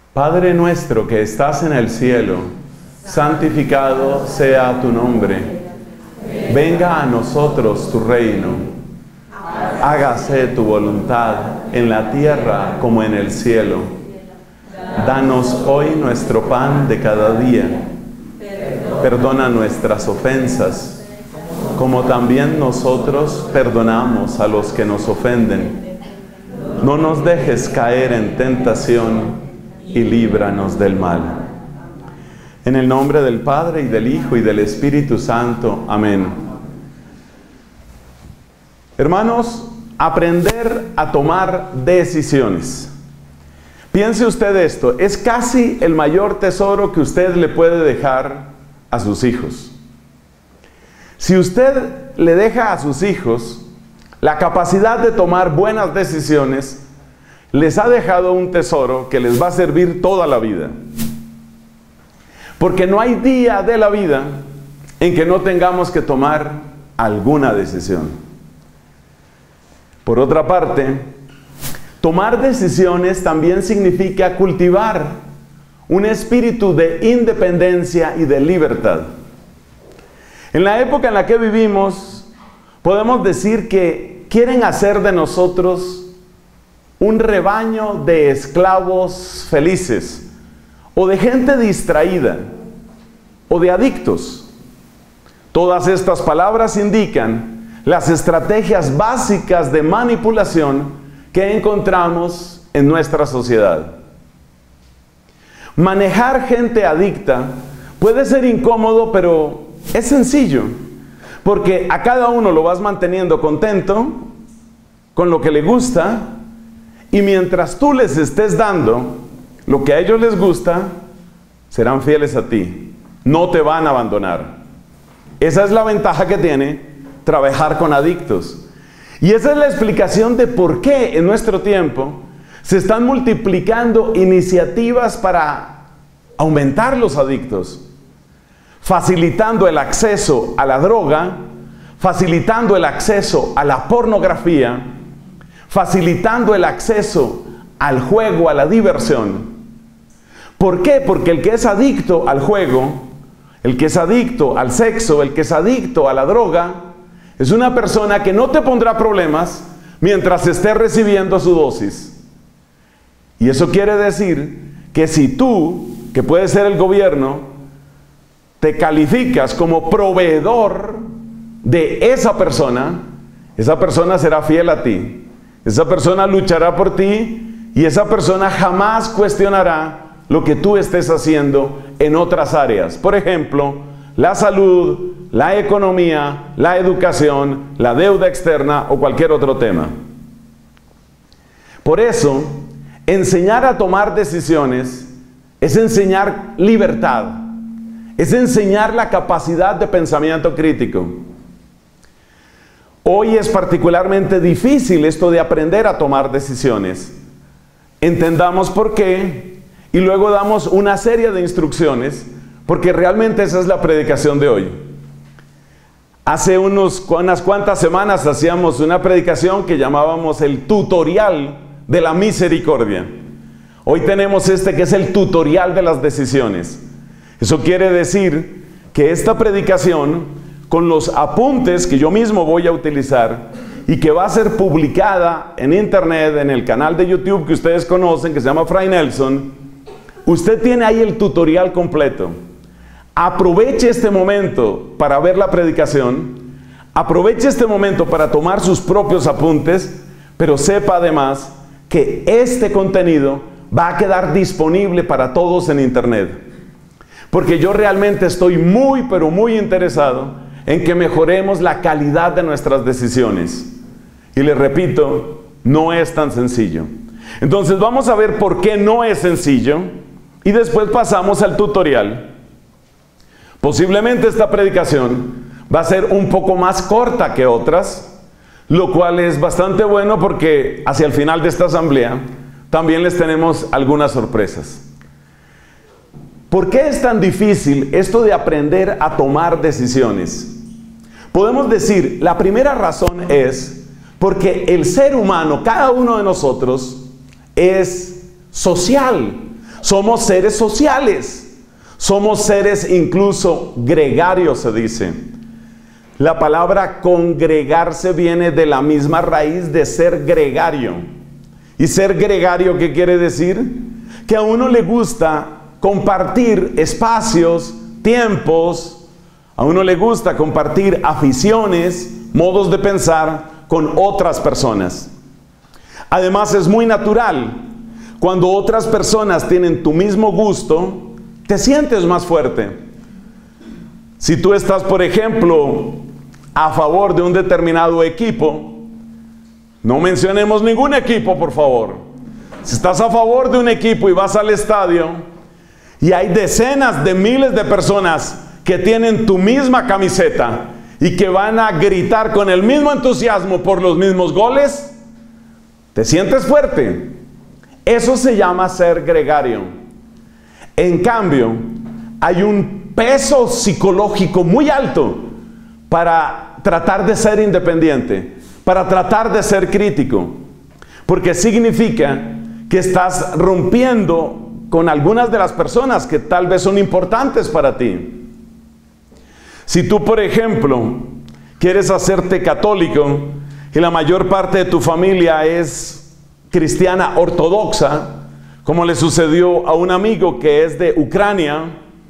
Padre nuestro que estás en el cielo, santificado sea tu nombre. Venga a nosotros tu reino. Hágase tu voluntad en la tierra como en el cielo. Danos hoy nuestro pan de cada día. Perdona nuestras ofensas, como también nosotros perdonamos a los que nos ofenden. No nos dejes caer en tentación y líbranos del mal. En el nombre del Padre, y del Hijo, y del Espíritu Santo. Amén. Hermanos, aprender a tomar decisiones. Piense usted esto, es casi el mayor tesoro que usted le puede dejar a sus hijos. Si usted le deja a sus hijos la capacidad de tomar buenas decisiones, les ha dejado un tesoro que les va a servir toda la vida. Porque no hay día de la vida en que no tengamos que tomar alguna decisión. Por otra parte, tomar decisiones también significa cultivar un espíritu de independencia y de libertad. En la época en la que vivimos, podemos decir que quieren hacer de nosotros un rebaño de esclavos felices, o de gente distraída, o de adictos. Todas estas palabras indican las estrategias básicas de manipulación que encontramos en nuestra sociedad. Manejar gente adicta puede ser incómodo, pero es sencillo, porque a cada uno lo vas manteniendo contento con lo que le gusta, y mientras tú les estés dando lo que a ellos les gusta, serán fieles a ti, no te van a abandonar. Esa es la ventaja que tiene trabajar con adictos. Y esa es la explicación de por qué en nuestro tiempo se están multiplicando iniciativas para aumentar los adictos, facilitando el acceso a la droga, facilitando el acceso a la pornografía, facilitando el acceso al juego, a la diversión. ¿Por qué? Porque el que es adicto al juego, el que es adicto al sexo, el que es adicto a la droga, es una persona que no te pondrá problemas mientras esté recibiendo su dosis. Y eso quiere decir que si tú, que puedes ser el gobierno, te calificas como proveedor de esa persona será fiel a ti. Esa persona luchará por ti y esa persona jamás cuestionará lo que tú estés haciendo en otras áreas. Por ejemplo, la salud, la economía, la educación, la deuda externa o cualquier otro tema. Por eso, enseñar a tomar decisiones es enseñar libertad, es enseñar la capacidad de pensamiento crítico. Hoy es particularmente difícil esto de aprender a tomar decisiones. Entendamos por qué y luego damos una serie de instrucciones, porque realmente esa es la predicación de hoy. Hace unas cuantas semanas hacíamos una predicación que llamábamos el tutorial de la misericordia. Hoy tenemos este que es el tutorial de las decisiones. Eso quiere decir que esta predicación, con los apuntes que yo mismo voy a utilizar y que va a ser publicada en internet, en el canal de YouTube que ustedes conocen, que se llama Fray Nelson, usted tiene ahí el tutorial completo. Aproveche este momento para ver la predicación, aproveche este momento para tomar sus propios apuntes, pero sepa además que este contenido va a quedar disponible para todos en internet. Porque yo realmente estoy muy, pero muy interesado en que mejoremos la calidad de nuestras decisiones. Y les repito, no es tan sencillo. Entonces vamos a ver por qué no es sencillo y después pasamos al tutorial. Posiblemente esta predicación va a ser un poco más corta que otras, lo cual es bastante bueno porque hacia el final de esta asamblea también les tenemos algunas sorpresas. ¿Por qué es tan difícil esto de aprender a tomar decisiones? Podemos decir, la primera razón es porque el ser humano, cada uno de nosotros, es social. Somos seres sociales. Somos seres incluso gregarios, se dice. La palabra congregarse viene de la misma raíz de ser gregario. ¿Y ser gregario qué quiere decir? Que a uno le gusta compartir espacios, tiempos, a uno le gusta compartir aficiones, modos de pensar con otras personas. Además es muy natural, cuando otras personas tienen tu mismo gusto, te sientes más fuerte. Si tú estás, por ejemplo, a favor de un determinado equipo, no mencionemos ningún equipo, por favor. Si estás a favor de un equipo y vas al estadio y hay decenas de miles de personas que tienen tu misma camiseta y que van a gritar con el mismo entusiasmo por los mismos goles, te sientes fuerte. Eso se llama ser gregario. En cambio, hay un peso psicológico muy alto para tratar de ser independiente, para tratar de ser crítico, porque significa que estás rompiendo con algunas de las personas que tal vez son importantes para ti. Si tú, por ejemplo, quieres hacerte católico y la mayor parte de tu familia es cristiana ortodoxa, como le sucedió a un amigo que es de Ucrania,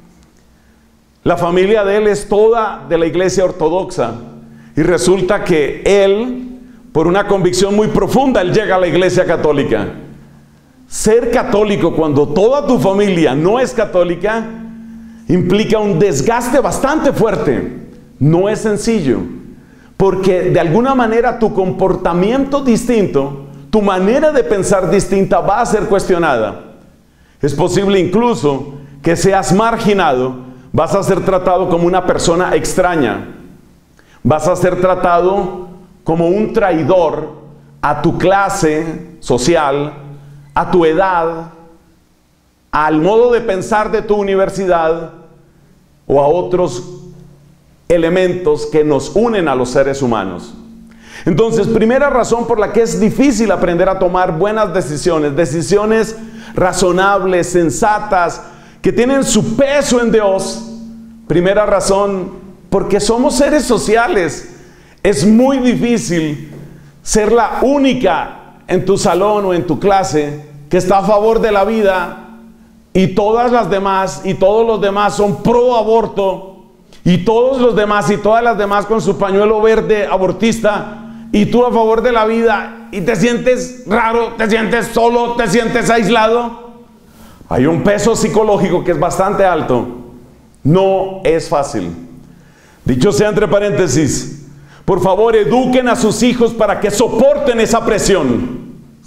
la familia de él es toda de la iglesia ortodoxa y resulta que él, por una convicción muy profunda, él llega a la iglesia católica. Ser católico cuando toda tu familia no es católica implica un desgaste bastante fuerte. No es sencillo, porque de alguna manera tu comportamiento distinto, tu manera de pensar distinta va a ser cuestionada. Es posible incluso que seas marginado, vas a ser tratado como una persona extraña, vas a ser tratado como un traidor a tu clase social, a tu edad, al modo de pensar de tu universidad o a otros elementos que nos unen a los seres humanos. Entonces, primera razón por la que es difícil aprender a tomar buenas decisiones, decisiones razonables, sensatas, que tienen su peso en Dios. Primera razón, porque somos seres sociales. Es muy difícil ser la única en tu salón o en tu clase que está a favor de la vida y todas las demás y todos los demás son pro aborto y todos los demás y todas las demás con su pañuelo verde abortista y tú a favor de la vida y te sientes raro, te sientes solo, te sientes aislado. Hay un peso psicológico que es bastante alto. No es fácil. Dicho sea entre paréntesis, por favor eduquen a sus hijos para que soporten esa presión.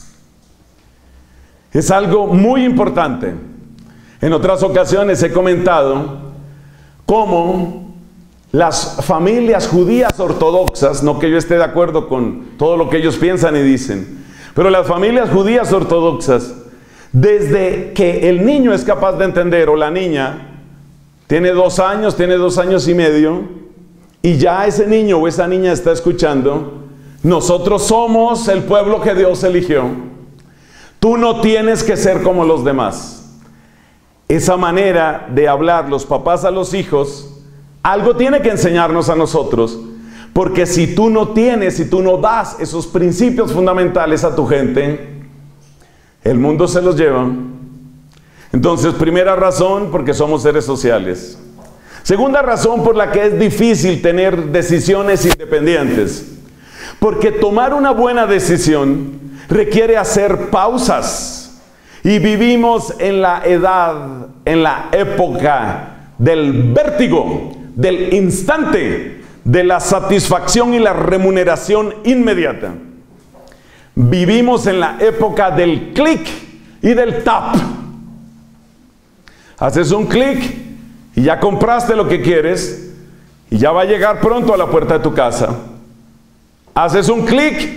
Es algo muy importante. En otras ocasiones he comentado cómo las familias judías ortodoxas, no que yo esté de acuerdo con todo lo que ellos piensan y dicen, pero las familias judías ortodoxas, desde que el niño es capaz de entender o la niña, tiene 2 años, tiene 2 años y medio, y ya ese niño o esa niña está escuchando, nosotros somos el pueblo que Dios eligió. Tú no tienes que ser como los demás. Esa manera de hablar los papás a los hijos, algo tiene que enseñarnos a nosotros. Porque si tú no tienes, si tú no das esos principios fundamentales a tu gente, el mundo se los lleva. Entonces, primera razón, porque somos seres sociales. Segunda razón por la que es difícil tener decisiones independientes. Porque tomar una buena decisión requiere hacer pausas. Y vivimos en la edad, en la época del vértigo, del instante, de la satisfacción y la remuneración inmediata. Vivimos en la época del clic y del tap. Haces un clic y ya compraste lo que quieres y ya va a llegar pronto a la puerta de tu casa. Haces un clic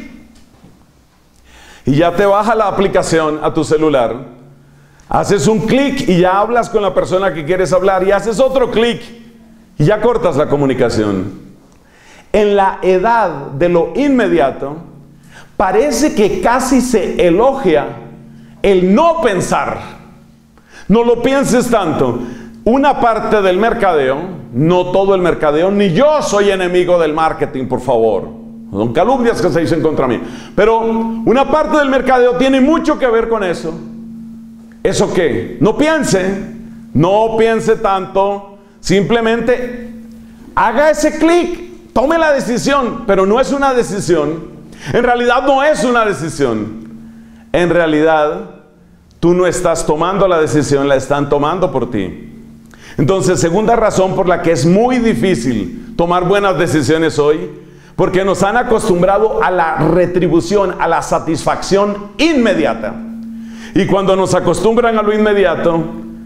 y ya te baja la aplicación a tu celular. Haces un clic y ya hablas con la persona que quieres hablar y haces otro clic y ya cortas la comunicación. En la edad de lo inmediato, parece que casi se elogia el no pensar. No lo pienses tanto. Una parte del mercadeo, no todo el mercadeo, ni yo soy enemigo del marketing, por favor. Son calumnias que se dicen contra mí. Pero una parte del mercadeo tiene mucho que ver con eso. ¿Eso qué? No piense tanto. Simplemente haga ese clic, tome la decisión, pero no es una decisión. En realidad no es una decisión. En realidad, tú no estás tomando la decisión, la están tomando por ti. Entonces, segunda razón por la que es muy difícil tomar buenas decisiones hoy, porque nos han acostumbrado a la retribución, a la satisfacción inmediata. Y cuando nos acostumbran a lo inmediato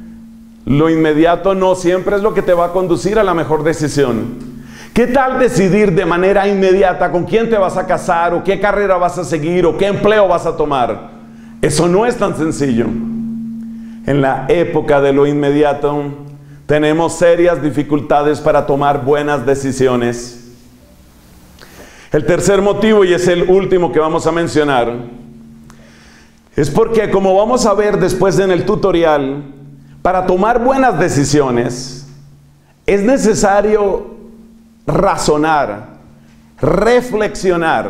no siempre es lo que te va a conducir a la mejor decisión. ¿Qué tal decidir de manera inmediata con quién te vas a casar, o qué carrera vas a seguir, o qué empleo vas a tomar? Eso no es tan sencillo. En la época de lo inmediato, tenemos serias dificultades para tomar buenas decisiones. El tercer motivo, y es el último que vamos a mencionar, es porque, como vamos a ver después en el tutorial, para tomar buenas decisiones es necesario razonar, reflexionar.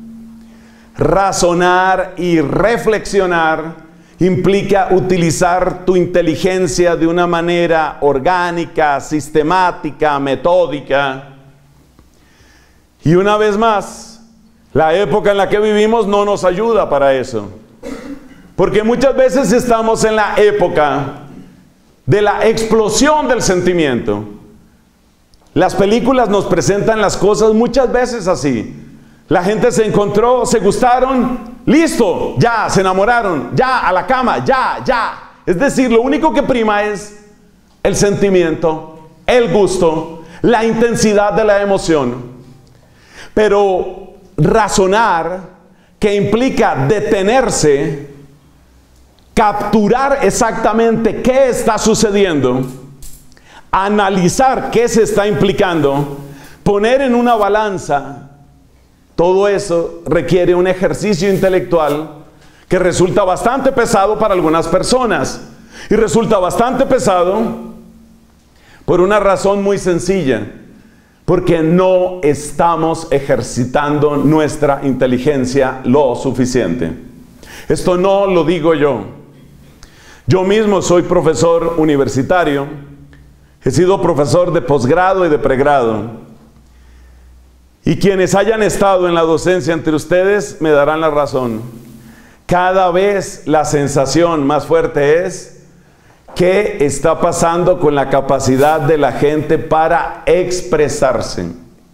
Razonar y reflexionar implica utilizar tu inteligencia de una manera orgánica, sistemática, metódica. Y una vez más, la época en la que vivimos no nos ayuda para eso. Porque muchas veces estamos en la época de la explosión del sentimiento. Las películas nos presentan las cosas muchas veces así. La gente se encontró, se gustaron, listo, ya, se enamoraron, ya, a la cama, ya. Es decir, lo único que prima es el sentimiento, el gusto, la intensidad de la emoción. Pero razonar, que implica detenerse, capturar exactamente qué está sucediendo, analizar qué se está implicando, poner en una balanza, todo eso requiere un ejercicio intelectual que resulta bastante pesado para algunas personas. Y resulta bastante pesado por una razón muy sencilla: porque no estamos ejercitando nuestra inteligencia lo suficiente. Esto no lo digo yo. Yo mismo soy profesor universitario. He sido profesor de posgrado y de pregrado. Y quienes hayan estado en la docencia entre ustedes me darán la razón. Cada vez la sensación más fuerte es: ¿qué está pasando con la capacidad de la gente para expresarse?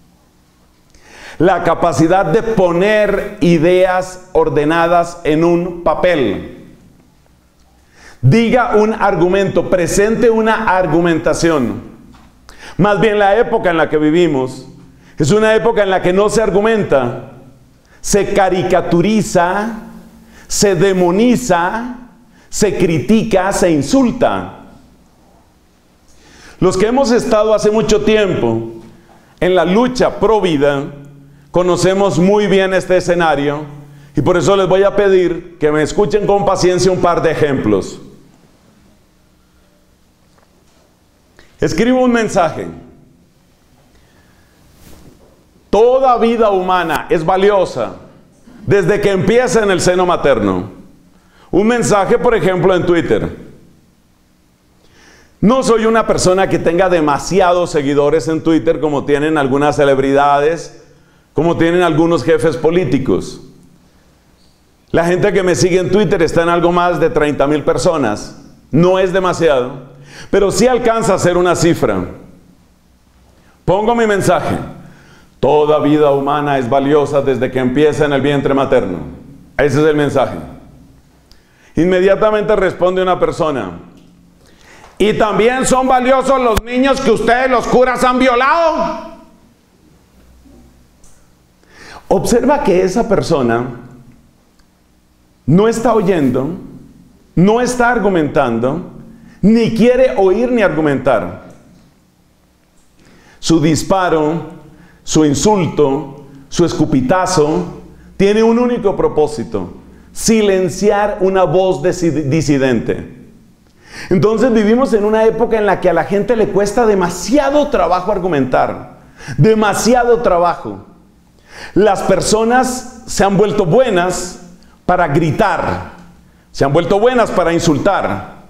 La capacidad de poner ideas ordenadas en un papel. Diga un argumento, presente una argumentación. Más bien, la época en la que vivimos es una época en la que no se argumenta, se caricaturiza, se demoniza, se critica, se insulta. Los que hemos estado hace mucho tiempo en la lucha pro vida, conocemos muy bien este escenario, y por eso les voy a pedir que me escuchen con paciencia un par de ejemplos. Escribo un mensaje: toda vida humana es valiosa desde que empieza en el seno materno. Un mensaje, por ejemplo, en Twitter. No soy una persona que tenga demasiados seguidores en Twitter como tienen algunas celebridades, como tienen algunos jefes políticos. La gente que me sigue en Twitter está en algo más de 30,000 personas. No es demasiado, pero sí alcanza a ser una cifra. Pongo mi mensaje: toda vida humana es valiosa desde que empieza en el vientre materno. Ese es el mensaje. Inmediatamente responde una persona: y también son valiosos los niños que ustedes, los curas, han violado. Observa que esa persona no está oyendo, no está argumentando, ni quiere oír ni argumentar. Su disparo, su insulto, su escupitazo tiene un único propósito: silenciar una voz disidente. Entonces vivimos en una época en la que a la gente le cuesta demasiado trabajo argumentar, demasiado trabajo. Las personas se han vuelto buenas para gritar, se han vuelto buenas para insultar.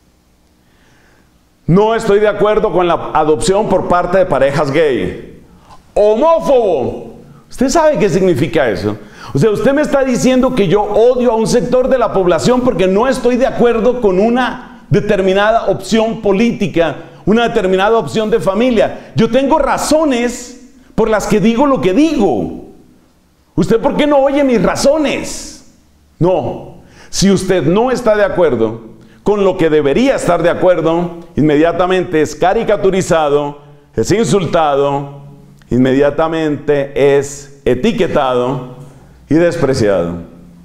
No estoy de acuerdo con la adopción por parte de parejas gay. Homófobo. ¿Usted sabe qué significa eso? O sea, usted me está diciendo que yo odio a un sector de la población porque no estoy de acuerdo con una determinada opción política, una determinada opción de familia. Yo tengo razones por las que digo lo que digo. ¿Usted por qué no oye mis razones? No. Si usted no está de acuerdo con lo que debería estar de acuerdo, inmediatamente es caricaturizado, es insultado, inmediatamente es etiquetado y despreciado.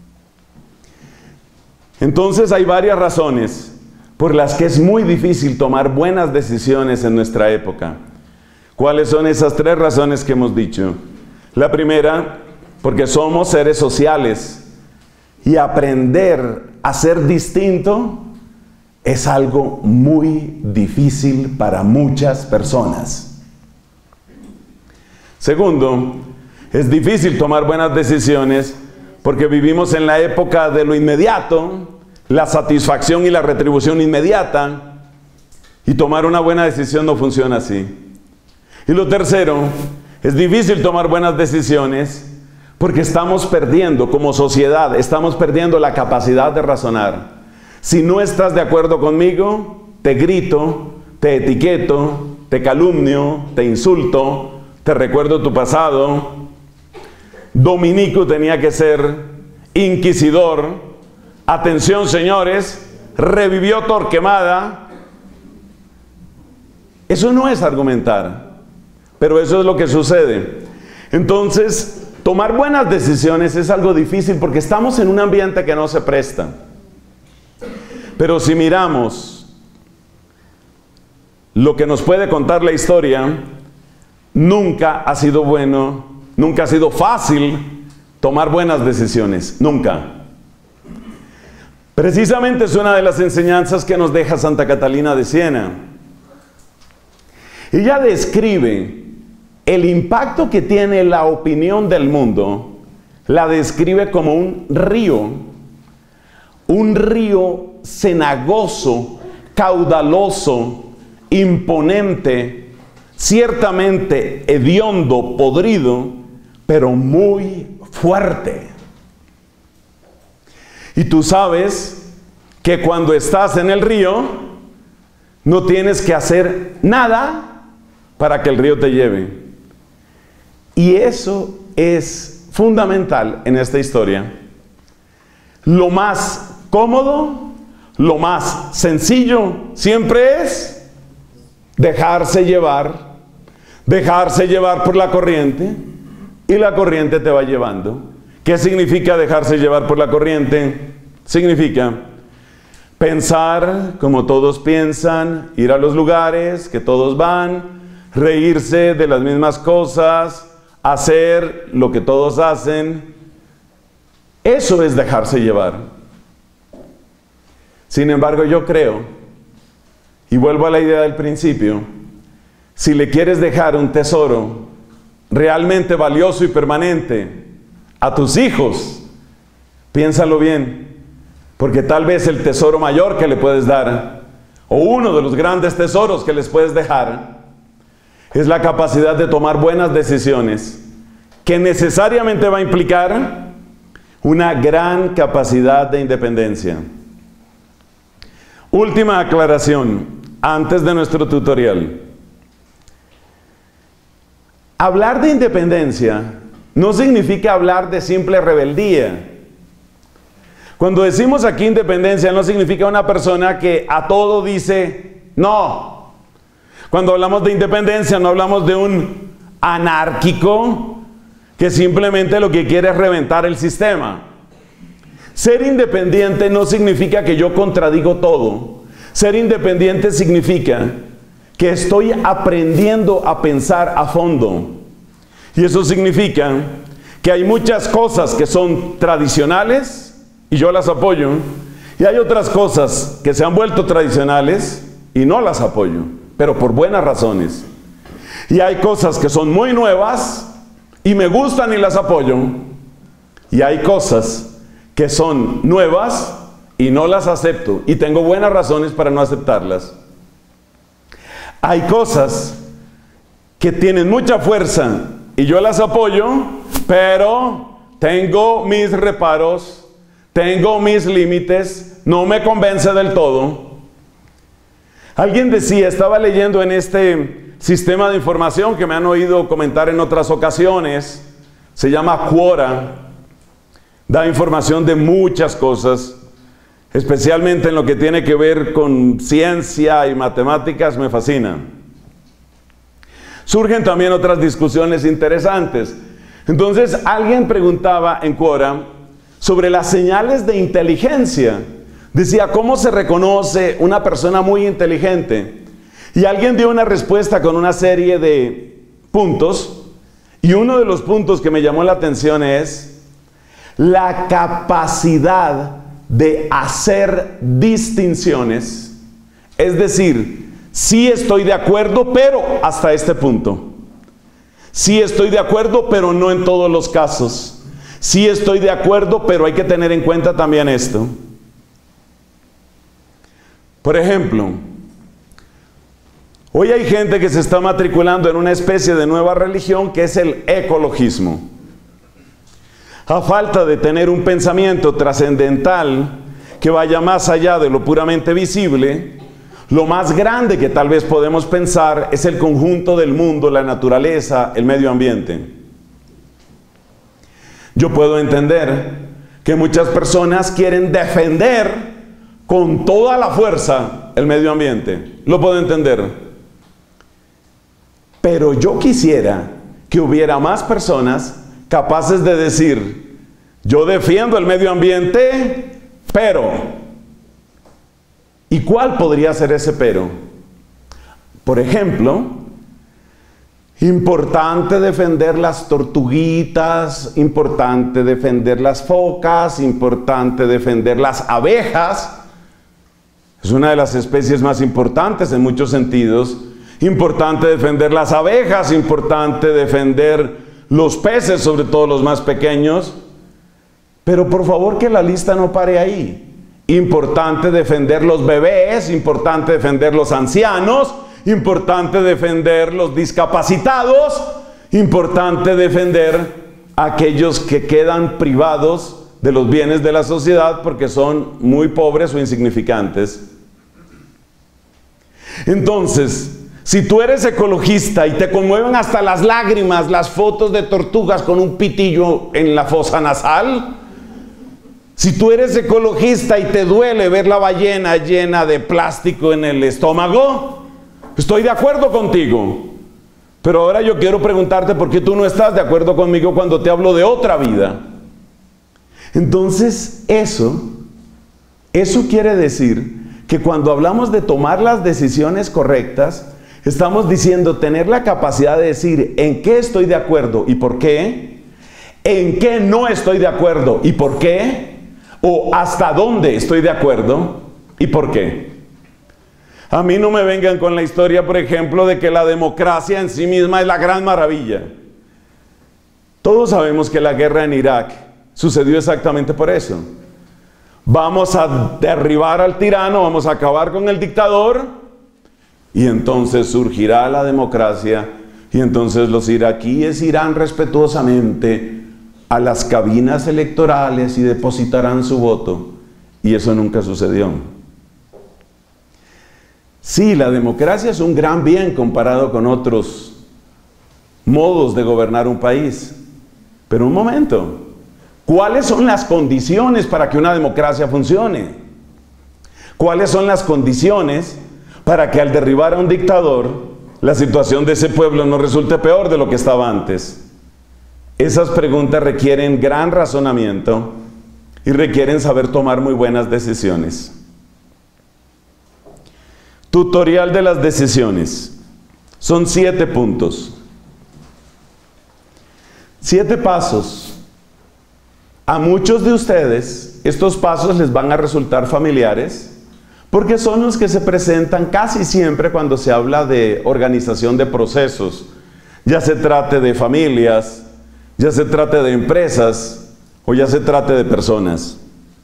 Entonces hay varias razones por las que es muy difícil tomar buenas decisiones en nuestra época. ¿Cuáles son esas 3 razones que hemos dicho? La primera, porque somos seres sociales y aprender a ser distinto es algo muy difícil para muchas personas. Segundo, es difícil tomar buenas decisiones porque vivimos en la época de lo inmediato, la satisfacción y la retribución inmediata, y tomar una buena decisión no funciona así. Y lo tercero, es difícil tomar buenas decisiones porque estamos perdiendo, como sociedad, estamos perdiendo la capacidad de razonar. Si no estás de acuerdo conmigo, te grito, te etiqueto, te calumnio, te insulto, te recuerdo tu pasado. Dominico tenía que ser inquisidor. Atención, señores, revivió Torquemada. Eso no es argumentar, pero eso es lo que sucede. Entonces, tomar buenas decisiones es algo difícil porque estamos en un ambiente que no se presta. Pero si miramos lo que nos puede contar la historia, nunca ha sido bueno, nunca ha sido fácil tomar buenas decisiones, nunca. Precisamente es una de las enseñanzas que nos deja Santa Catalina de Siena. Ella describe el impacto que tiene la opinión del mundo, la describe como un río cenagoso, caudaloso, imponente, ciertamente hediondo, podrido, pero muy fuerte. Y tú sabes que cuando estás en el río, no tienes que hacer nada para que el río te lleve. Y eso es fundamental en esta historia. Lo más cómodo, lo más sencillo siempre es dejarse llevar por la corriente, y la corriente te va llevando. ¿Qué significa dejarse llevar por la corriente? Significa pensar como todos piensan, ir a los lugares que todos van, reírse de las mismas cosas, hacer lo que todos hacen. Eso es dejarse llevar. Sin embargo, yo creo, y vuelvo a la idea del principio, si le quieres dejar un tesoro realmente valioso y permanente a tus hijos, piénsalo bien, porque tal vez el tesoro mayor que le puedes dar, o uno de los grandes tesoros que les puedes dejar, es la capacidad de tomar buenas decisiones, que necesariamente va a implicar una gran capacidad de independencia. Última aclaración, antes de nuestro tutorial. Hablar de independencia no significa hablar de simple rebeldía. Cuando decimos aquí independencia, no significa una persona que a todo dice no. Cuando hablamos de independencia, no hablamos de un anárquico que simplemente lo que quiere es reventar el sistema. Ser independiente no significa que yo contradigo todo. Ser independiente significa que estoy aprendiendo a pensar a fondo. Y eso significa que hay muchas cosas que son tradicionales, y yo las apoyo, Y hay otras cosas que se han vuelto tradicionales y no las apoyo, pero por buenas razones. Y hay cosas que son muy nuevas y me gustan y las apoyo. Y hay cosas que son nuevas y no las acepto. Y tengo buenas razones para no aceptarlas. Hay cosas que tienen mucha fuerza y yo las apoyo, pero tengo mis reparos, tengo mis límites, no me convence del todo. Alguien decía, estaba leyendo en este sistema de información que me han oído comentar en otras ocasiones, se llama Quora, da información de muchas cosas, especialmente en lo que tiene que ver con ciencia y matemáticas, me fascina. Surgen también otras discusiones interesantes. Entonces, alguien preguntaba en Quora sobre las señales de inteligencia. Decía, ¿cómo se reconoce una persona muy inteligente? Y alguien dio una respuesta con una serie de puntos. Y uno de los puntos que me llamó la atención es la capacidad de hacer distinciones. Es decir, sí estoy de acuerdo, pero hasta este punto. Sí estoy de acuerdo, pero no en todos los casos. Sí estoy de acuerdo, pero hay que tener en cuenta también esto. Por ejemplo, hoy hay gente que se está matriculando en una especie de nueva religión que es el ecologismo. A falta de tener un pensamiento trascendental que vaya más allá de lo puramente visible, lo más grande que tal vez podemos pensar es el conjunto del mundo, la naturaleza, el medio ambiente. Yo puedo entender que muchas personas quieren defender con toda la fuerza el medio ambiente. Lo puedo entender. Pero yo quisiera que hubiera más personas capaces de decir, yo defiendo el medio ambiente, pero... ¿Y cuál podría ser ese pero? Por ejemplo, importante defender las tortuguitas, importante defender las focas, importante defender las abejas. Es una de las especies más importantes en muchos sentidos. Importante defender las abejas, importante defender los peces, sobre todo los más pequeños. Pero por favor que la lista no pare ahí. Importante defender los bebés, importante defender los ancianos, importante defender los discapacitados, importante defender a aquellos que quedan privados de los bienes de la sociedad porque son muy pobres o insignificantes. Entonces, si tú eres ecologista y te conmueven hasta las lágrimas las fotos de tortugas con un pitillo en la fosa nasal, si tú eres ecologista y te duele ver la ballena llena de plástico en el estómago, estoy de acuerdo contigo. Pero ahora yo quiero preguntarte por qué tú no estás de acuerdo conmigo cuando te hablo de otra vida. Entonces, eso quiere decir que cuando hablamos de tomar las decisiones correctas, estamos diciendo tener la capacidad de decir en qué estoy de acuerdo y por qué, en qué no estoy de acuerdo y por qué, o hasta dónde estoy de acuerdo y por qué. A mí no me vengan con la historia, por ejemplo, de que la democracia en sí misma es la gran maravilla. Todos sabemos que la guerra en Irak sucedió exactamente por eso. Vamos a derribar al tirano, vamos a acabar con el dictador, y entonces surgirá la democracia, y entonces los iraquíes irán respetuosamente a las cabinas electorales y depositarán su voto. Y eso nunca sucedió. Sí, la democracia es un gran bien comparado con otros modos de gobernar un país. Pero un momento, ¿cuáles son las condiciones para que una democracia funcione? ¿Cuáles son las condiciones para que al derribar a un dictador, la situación de ese pueblo no resulte peor de lo que estaba antes? Esas preguntas requieren gran razonamiento y requieren saber tomar muy buenas decisiones. Tutorial de las decisiones. Son 7 puntos. 7 pasos A muchos de ustedes estos pasos les van a resultar familiares porque son los que se presentan casi siempre cuando se habla de organización de procesos, ya se trate de familias, ya se trate de empresas o ya se trate de personas.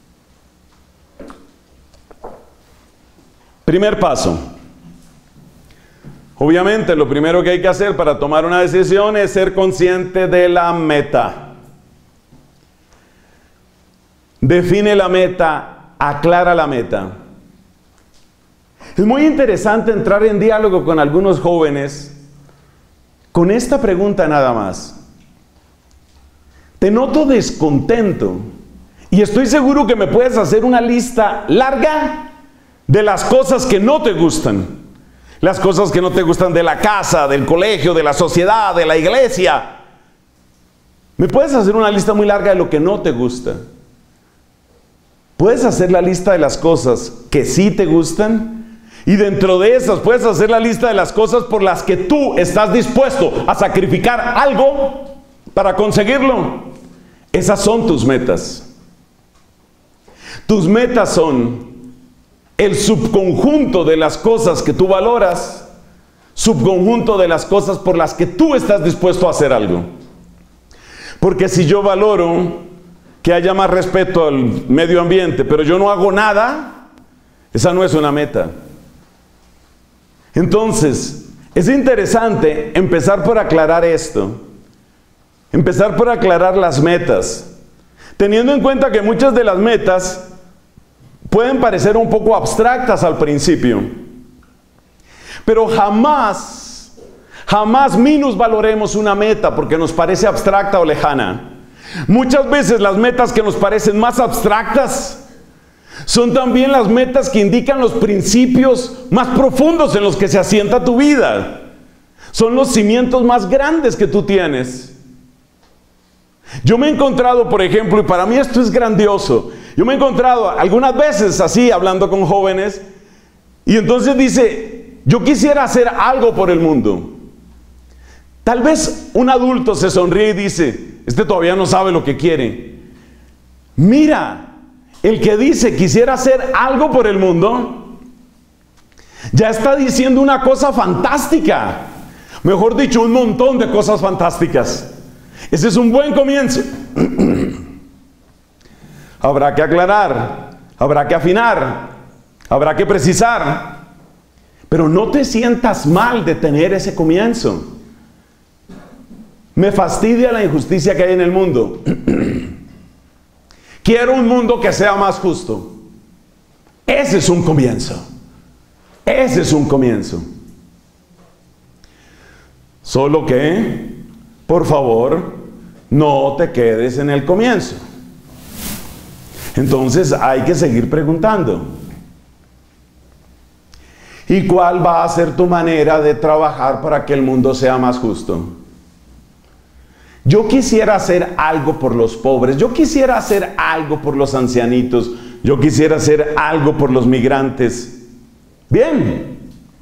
Primer paso. Obviamente, lo primero que hay que hacer para tomar una decisión es ser consciente de la meta. Define la meta, aclara la meta. Es muy interesante entrar en diálogo con algunos jóvenes con esta pregunta nada más. Te noto descontento y estoy seguro que me puedes hacer una lista larga de las cosas que no te gustan. Las cosas que no te gustan de la casa, del colegio, de la sociedad, de la iglesia. ¿Me puedes hacer una lista muy larga de lo que no te gusta? ¿Puedes hacer la lista de las cosas que sí te gustan? Y dentro de esas, ¿puedes hacer la lista de las cosas por las que tú estás dispuesto a sacrificar algo para conseguirlo? Esas son tus metas. Tus metas son el subconjunto de las cosas que tú valoras, subconjunto de las cosas por las que tú estás dispuesto a hacer algo. Porque si yo valoro que haya más respeto al medio ambiente, pero yo no hago nada, esa no es una meta. Entonces, es interesante empezar por aclarar esto, empezar por aclarar las metas, teniendo en cuenta que muchas de las metas pueden parecer un poco abstractas al principio, pero jamás minusvaloremos una meta porque nos parece abstracta o lejana. Muchas veces las metas que nos parecen más abstractas son también las metas que indican los principios más profundos en los que se asienta tu vida. Son los cimientos más grandes que tú tienes. Yo me he encontrado, por ejemplo, y para mí esto es grandioso, yo me he encontrado algunas veces así, hablando con jóvenes, y entonces dice, yo quisiera hacer algo por el mundo. Tal vez un adulto se sonríe y dice, este todavía no sabe lo que quiere. Mira, el que dice quisiera hacer algo por el mundo, ya está diciendo una cosa fantástica. Mejor dicho, un montón de cosas fantásticas. Ese es un buen comienzo. Habrá que aclarar, habrá que afinar, habrá que precisar. Pero no te sientas mal de tener ese comienzo. Me fastidia la injusticia que hay en el mundo. Quiero un mundo que sea más justo. Ese es un comienzo. Ese es un comienzo. Solo que, por favor, no te quedes en el comienzo. Entonces hay que seguir preguntando. ¿Y cuál va a ser tu manera de trabajar para que el mundo sea más justo? Yo quisiera hacer algo por los pobres, yo quisiera hacer algo por los ancianitos, yo quisiera hacer algo por los migrantes. Bien.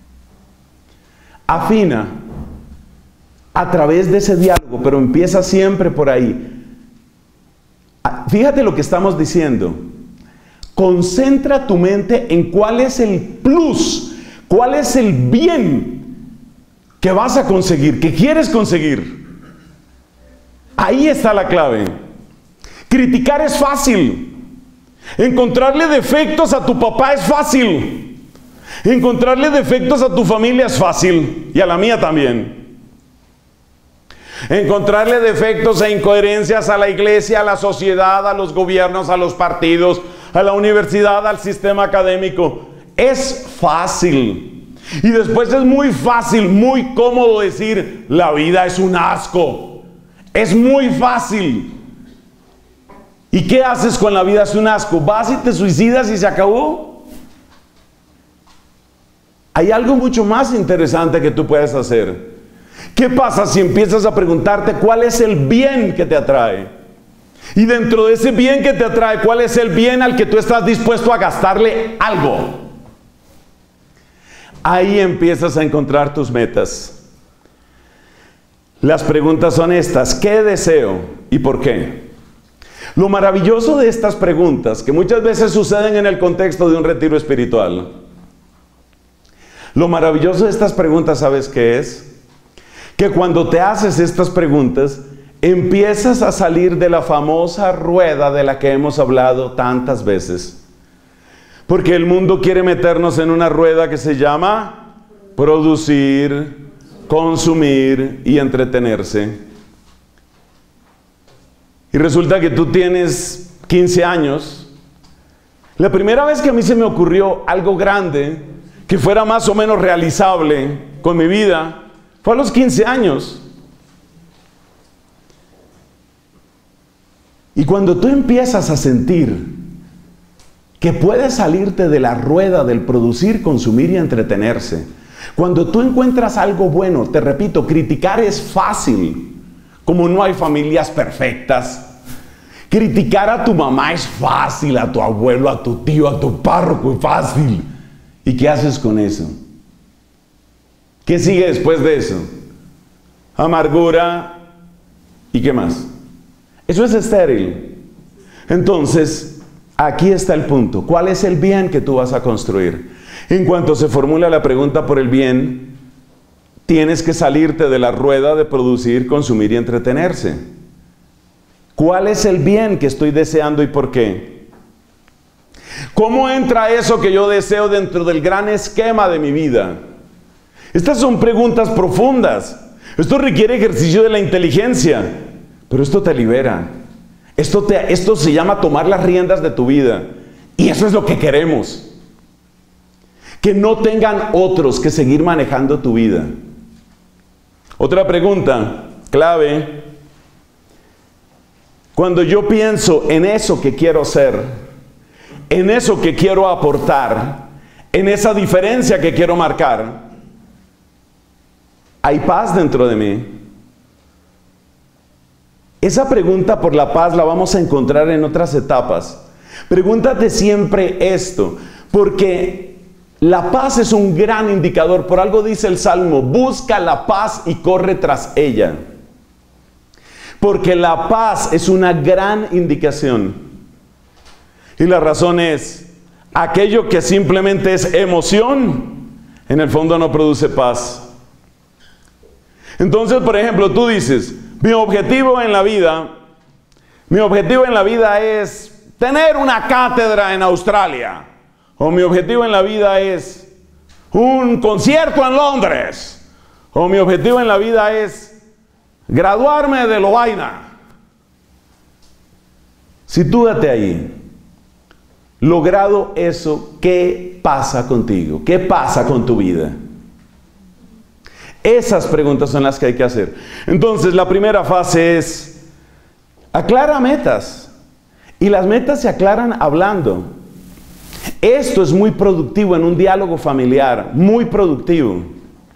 Afina a través de ese diálogo, pero empieza siempre por ahí. Fíjate lo que estamos diciendo. Concentra tu mente en cuál es el plus, cuál es el bien que vas a conseguir, que quieres conseguir. Ahí está la clave. Criticar es fácil. Encontrarle defectos a tu papá es fácil. Encontrarle defectos a tu familia es fácil. Y a la mía también. Encontrarle defectos e incoherencias a la iglesia, a la sociedad, a los gobiernos, a los partidos, a la universidad, al sistema académico. Es fácil. Y después es muy fácil, muy cómodo decir, la vida es un asco. Es muy fácil. ¿Y qué haces con la vida es un asco? ¿Vas y te suicidas y se acabó? Hay algo mucho más interesante que tú puedes hacer. ¿Qué pasa si empiezas a preguntarte cuál es el bien que te atrae? Y dentro de ese bien que te atrae, ¿cuál es el bien al que tú estás dispuesto a gastarle algo? Ahí empiezas a encontrar tus metas. Las preguntas son estas: ¿qué deseo y por qué? Lo maravilloso de estas preguntas, que muchas veces suceden en el contexto de un retiro espiritual, lo maravilloso de estas preguntas, ¿sabes qué es? Que cuando te haces estas preguntas, empiezas a salir de la famosa rueda de la que hemos hablado tantas veces. Porque el mundo quiere meternos en una rueda que se llama producir, consumir y entretenerse. Y resulta que tú tienes 15 años. La primera vez que a mí se me ocurrió algo grande, que fuera más o menos realizable con mi vida, fue a los 15 años. Y cuando tú empiezas a sentir que puedes salirte de la rueda del producir, consumir y entretenerse, cuando tú encuentras algo bueno, te repito, criticar es fácil. Como no hay familias perfectas. Criticar a tu mamá es fácil, a tu abuelo, a tu tío, a tu párroco es fácil. ¿Y qué haces con eso? ¿Qué sigue después de eso? Amargura. ¿Y qué más? Eso es estéril. Entonces, aquí está el punto. ¿Cuál es el bien que tú vas a construir? En cuanto se formula la pregunta por el bien, tienes que salirte de la rueda de producir, consumir y entretenerse. ¿Cuál es el bien que estoy deseando y por qué? ¿Cómo entra eso que yo deseo dentro del gran esquema de mi vida? Estas son preguntas profundas. Esto requiere ejercicio de la inteligencia, pero esto te libera. Esto se llama tomar las riendas de tu vida. Y eso es lo que queremos. Que no tengan otros que seguir manejando tu vida. Otra pregunta clave. Cuando yo pienso en eso que quiero ser, en eso que quiero aportar, en esa diferencia que quiero marcar, ¿hay paz dentro de mí? Esa pregunta por la paz la vamos a encontrar en otras etapas. Pregúntate siempre esto, porque la paz es un gran indicador. Por algo dice el Salmo: busca la paz y corre tras ella. Porque la paz es una gran indicación. Y la razón es, aquello que simplemente es emoción, en el fondo no produce paz. Entonces, por ejemplo, tú dices: mi objetivo en la vida es tener una cátedra en Australia. O mi objetivo en la vida es un concierto en Londres. O mi objetivo en la vida es graduarme de Lovaina. Sitúate ahí. Logrado eso, ¿qué pasa contigo? ¿Qué pasa con tu vida? Esas preguntas son las que hay que hacer. Entonces, la primera fase es: aclara metas. Y las metas se aclaran hablando. Esto es muy productivo en un diálogo familiar, muy productivo.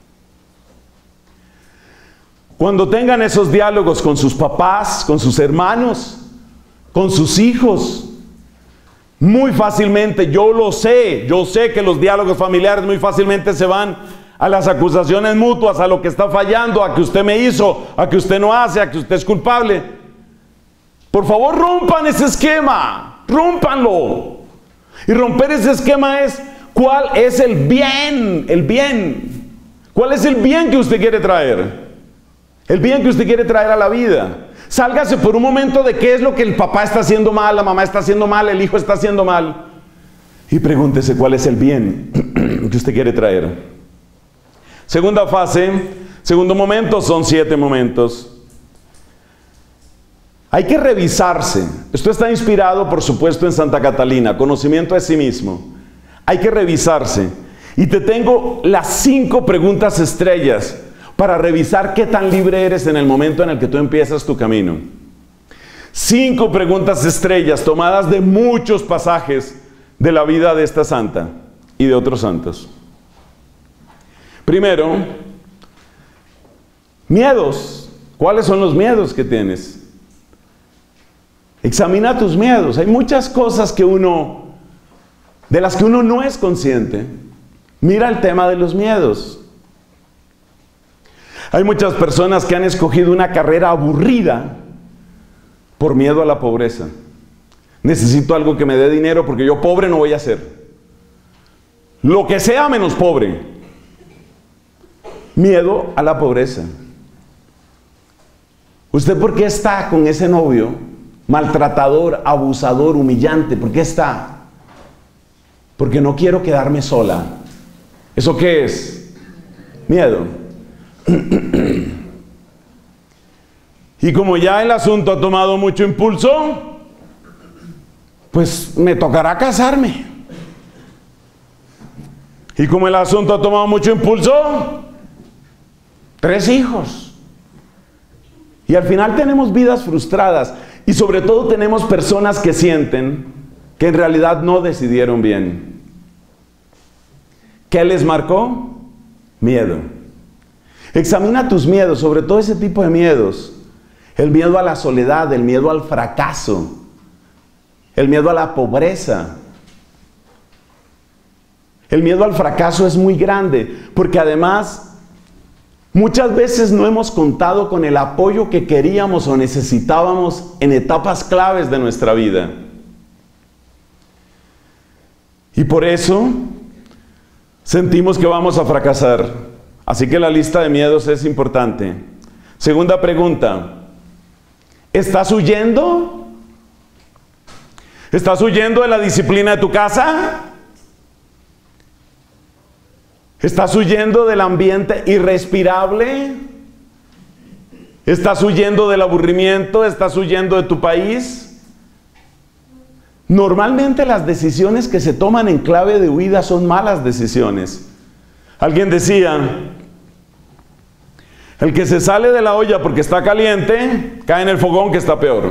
Cuando tengan esos diálogos con sus papás, con sus hermanos, con sus hijos, muy fácilmente, yo sé que los diálogos familiares muy fácilmente se van a las acusaciones mutuas, a lo que está fallando, a que usted me hizo, a que usted no hace, a que usted es culpable. Por favor, rompan ese esquema, rómpanlo. Y romper ese esquema es: ¿cuál es el bien? El bien. ¿Cuál es el bien que usted quiere traer? El bien que usted quiere traer a la vida. Sálgase por un momento de qué es lo que el papá está haciendo mal, la mamá está haciendo mal, el hijo está haciendo mal. Y pregúntese cuál es el bien que usted quiere traer. Segunda fase, segundo momento, son 7 momentos. Hay que revisarse. Esto está inspirado, por supuesto, en Santa Catalina, conocimiento de sí mismo. Hay que revisarse. Y te tengo las 5 preguntas estrellas para revisar qué tan libre eres en el momento en el que tú empiezas tu camino. 5 preguntas estrellas tomadas de muchos pasajes de la vida de esta santa y de otros santos. Primero, miedos. ¿Cuáles son los miedos que tienes? Examina tus miedos. Hay muchas cosas de las que uno no es consciente. Mira el tema de los miedos. Hay muchas personas que han escogido una carrera aburrida por miedo a la pobreza. Necesito algo que me dé dinero porque yo pobre no voy a ser. Lo que sea menos pobre. Miedo a la pobreza. ¿Usted por qué está con ese novio maltratador, abusador, humillante? ¿Por qué está? Porque no quiero quedarme sola. ¿Eso qué es? Miedo. Y como ya el asunto ha tomado mucho impulso, pues me tocará casarme. Y como el asunto ha tomado mucho impulso, 3 hijos. Y al final tenemos vidas frustradas. Y sobre todo tenemos personas que sienten que en realidad no decidieron bien. ¿Qué les marcó? Miedo. Examina tus miedos, sobre todo ese tipo de miedos. El miedo a la soledad, el miedo al fracaso, el miedo a la pobreza. El miedo al fracaso es muy grande, porque además muchas veces no hemos contado con el apoyo que queríamos o necesitábamos en etapas claves de nuestra vida. Y por eso sentimos que vamos a fracasar. Así que la lista de miedos es importante. Segunda pregunta. ¿Estás huyendo? ¿Estás huyendo de la disciplina de tu casa? ¿Estás huyendo del ambiente irrespirable? ¿Estás huyendo del aburrimiento? ¿Estás huyendo de tu país? Normalmente las decisiones que se toman en clave de huida son malas decisiones. Alguien decía, el que se sale de la olla porque está caliente, cae en el fogón que está peor.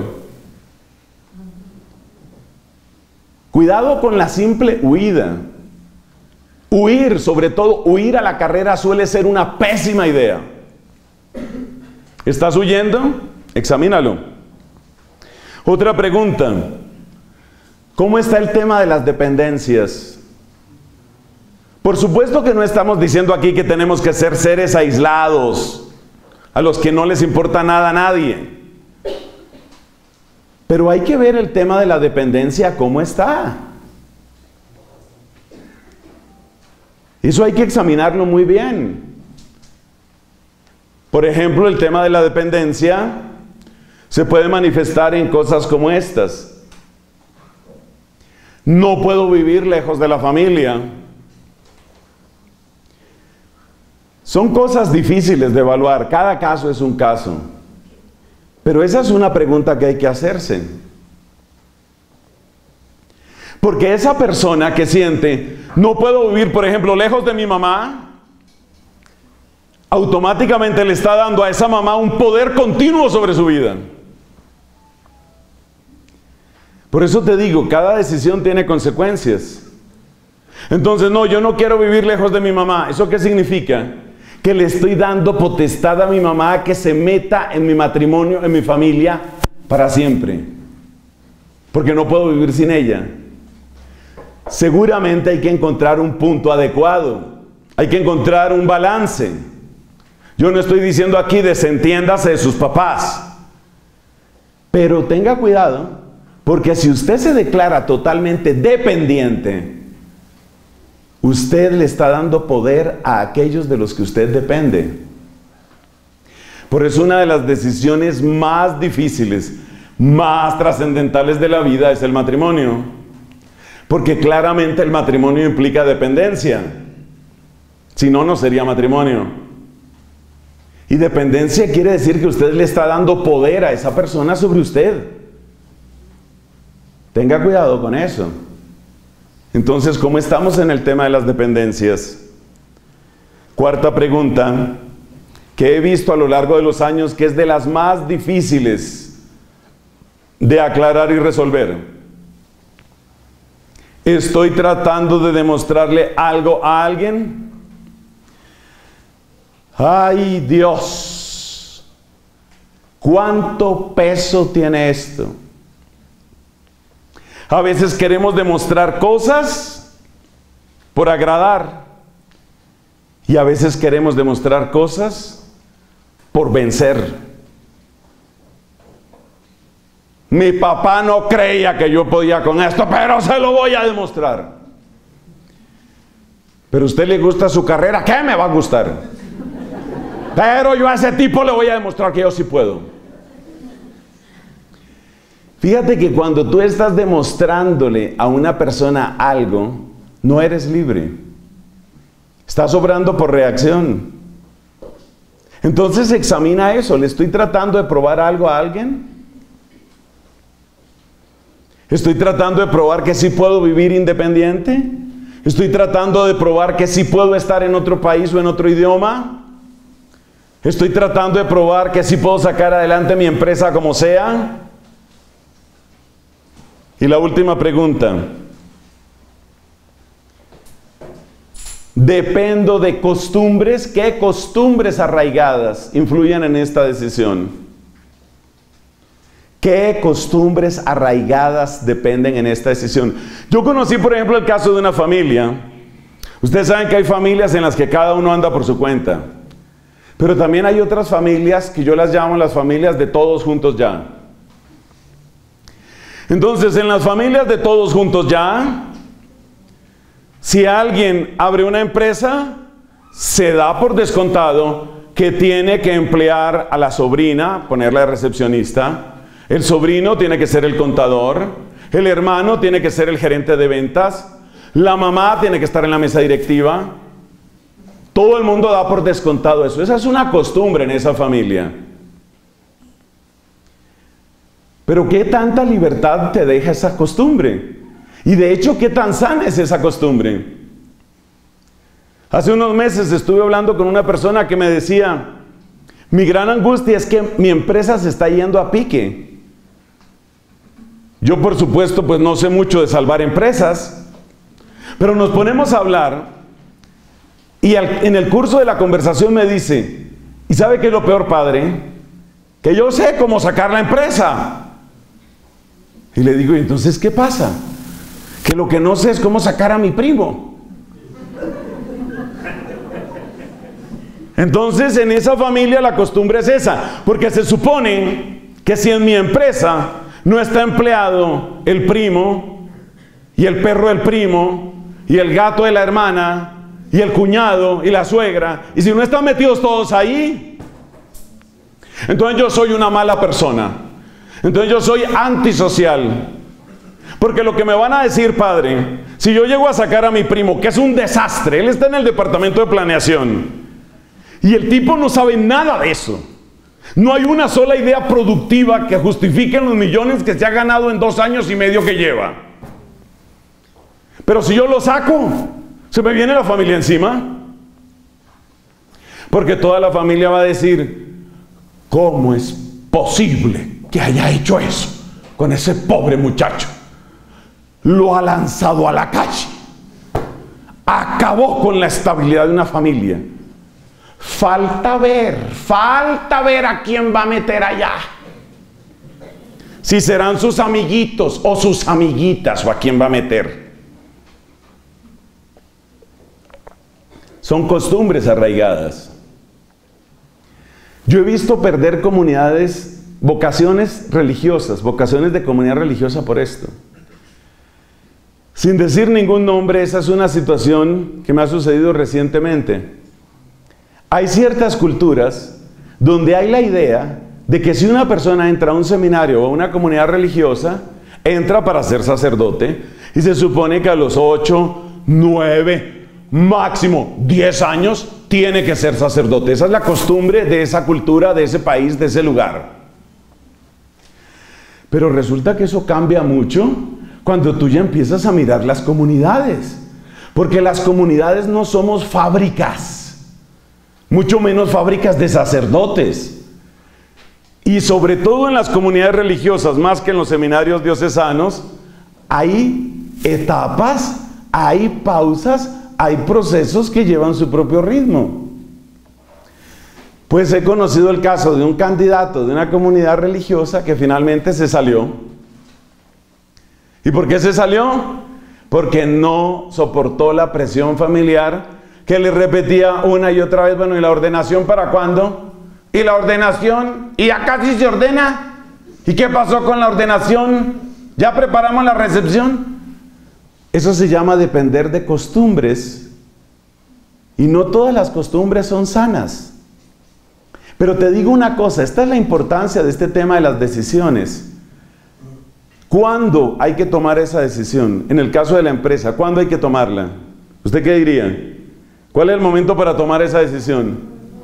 Cuidado con la simple huida. Huir, sobre todo huir a la carrera, suele ser una pésima idea. ¿Estás huyendo? Examínalo. Otra pregunta. ¿Cómo está el tema de las dependencias? Por supuesto que no estamos diciendo aquí que tenemos que ser seres aislados, a los que no les importa nada a nadie. Pero hay que ver el tema de la dependencia, ¿cómo está? Eso hay que examinarlo muy bien. Por ejemplo, el tema de la dependencia se puede manifestar en cosas como estas. No puedo vivir lejos de la familia. Son cosas difíciles de evaluar, cada caso es un caso. Pero esa es una pregunta que hay que hacerse. Porque esa persona que siente, no puedo vivir, por ejemplo, lejos de mi mamá, automáticamente le está dando a esa mamá un poder continuo sobre su vida. Por eso te digo, cada decisión tiene consecuencias. Entonces, no, yo no quiero vivir lejos de mi mamá. ¿Eso qué significa? Que le estoy dando potestad a mi mamá que se meta en mi matrimonio, en mi familia, para siempre. Porque no puedo vivir sin ella. Seguramente hay que encontrar un punto adecuado. Hay que encontrar un balance. Yo no estoy diciendo aquí desentiéndase de sus papás. Pero tenga cuidado, porque si usted se declara totalmente dependiente, usted le está dando poder a aquellos de los que usted depende. Por eso una de las decisiones más difíciles, más trascendentales de la vida es el matrimonio. Porque claramente el matrimonio implica dependencia. Si no, no sería matrimonio. Y dependencia quiere decir que usted le está dando poder a esa persona sobre usted. Tenga cuidado con eso. Entonces, ¿cómo estamos en el tema de las dependencias? Cuarta pregunta, que he visto a lo largo de los años que es de las más difíciles de aclarar y resolver. ¿Estoy tratando de demostrarle algo a alguien? ¡Ay, Dios! ¿Cuánto peso tiene esto? A veces queremos demostrar cosas por agradar. Y a veces queremos demostrar cosas por vencer. Mi papá no creía que yo podía con esto, pero se lo voy a demostrar. Pero a usted le gusta su carrera, ¿qué me va a gustar? Pero yo a ese tipo le voy a demostrar que yo sí puedo. Fíjate que cuando tú estás demostrándole a una persona algo, no eres libre. Estás obrando por reacción. Entonces examina eso. ¿Le estoy tratando de probar algo a alguien? ¿Estoy tratando de probar que sí puedo vivir independiente? ¿Estoy tratando de probar que sí puedo estar en otro país o en otro idioma? ¿Estoy tratando de probar que sí puedo sacar adelante mi empresa como sea? Y la última pregunta. Dependo de costumbres. ¿Qué costumbres arraigadas influyen en esta decisión? ¿Qué costumbres arraigadas dependen en esta decisión? Yo conocí, por ejemplo, el caso de una familia. Ustedes saben que hay familias en las que cada uno anda por su cuenta. Pero también hay otras familias que yo las llamo las familias de todos juntos ya. Entonces, en las familias de todos juntos ya, si alguien abre una empresa, se da por descontado que tiene que emplear a la sobrina, ponerla de recepcionista. El sobrino tiene que ser el contador. El hermano tiene que ser el gerente de ventas. La mamá tiene que estar en la mesa directiva. Todo el mundo da por descontado eso. Esa es una costumbre en esa familia. Pero ¿qué tanta libertad te deja esa costumbre? Y de hecho, ¿qué tan sana es esa costumbre? Hace unos meses estuve hablando con una persona que me decía, mi gran angustia es que mi empresa se está yendo a pique. Yo, por supuesto, pues no sé mucho de salvar empresas, pero nos ponemos a hablar y en el curso de la conversación me dice, ¿y sabe qué es lo peor, padre? Que yo sé cómo sacar la empresa. Y le digo, ¿y entonces qué pasa? Que lo que no sé es cómo sacar a mi primo. Entonces, en esa familia la costumbre es esa, porque se supone que si en mi empresa no está empleado el primo, y el perro del primo, y el gato de la hermana, y el cuñado, y la suegra, y si no están metidos todos ahí, entonces yo soy una mala persona. Entonces yo soy antisocial. Porque lo que me van a decir, padre, si yo llego a sacar a mi primo, que es un desastre, él está en el departamento de planeación, y el tipo no sabe nada de eso. No hay una sola idea productiva que justifique los millones que se ha ganado en 2 años y medio que lleva. Pero si yo lo saco, se me viene la familia encima. Porque toda la familia va a decir, ¿cómo es posible que haya hecho eso con ese pobre muchacho? Lo ha lanzado a la calle. Acabó con la estabilidad de una familia. Falta ver a quién va a meter allá. Si serán sus amiguitos o sus amiguitas o a quién va a meter. Son costumbres arraigadas. Yo he visto perder comunidades, vocaciones religiosas, vocaciones de comunidad religiosa por esto. Sin decir ningún nombre, esa es una situación que me ha sucedido recientemente. Hay ciertas culturas donde hay la idea de que si una persona entra a un seminario o a una comunidad religiosa, entra para ser sacerdote y se supone que a los 8, 9, máximo 10 años tiene que ser sacerdote. Esa es la costumbre de esa cultura, de ese país, de ese lugar. Pero resulta que eso cambia mucho cuando tú ya empiezas a mirar las comunidades. Porque las comunidades no somos fábricas, mucho menos fábricas de sacerdotes. Y sobre todo en las comunidades religiosas, más que en los seminarios diocesanos, hay etapas, hay pausas, hay procesos que llevan su propio ritmo. Pues he conocido el caso de un candidato de una comunidad religiosa que finalmente se salió. ¿Y por qué se salió? Porque no soportó la presión familiar que le repetía una y otra vez, bueno, ¿y la ordenación para cuándo? ¿Y la ordenación? ¿Y acá sí se ordena? ¿Y qué pasó con la ordenación? ¿Ya preparamos la recepción? Eso se llama depender de costumbres. Y no todas las costumbres son sanas. Pero te digo una cosa, esta es la importancia de este tema de las decisiones. ¿Cuándo hay que tomar esa decisión? En el caso de la empresa, ¿cuándo hay que tomarla? ¿Usted qué diría? ¿Cuál es el momento para tomar esa decisión?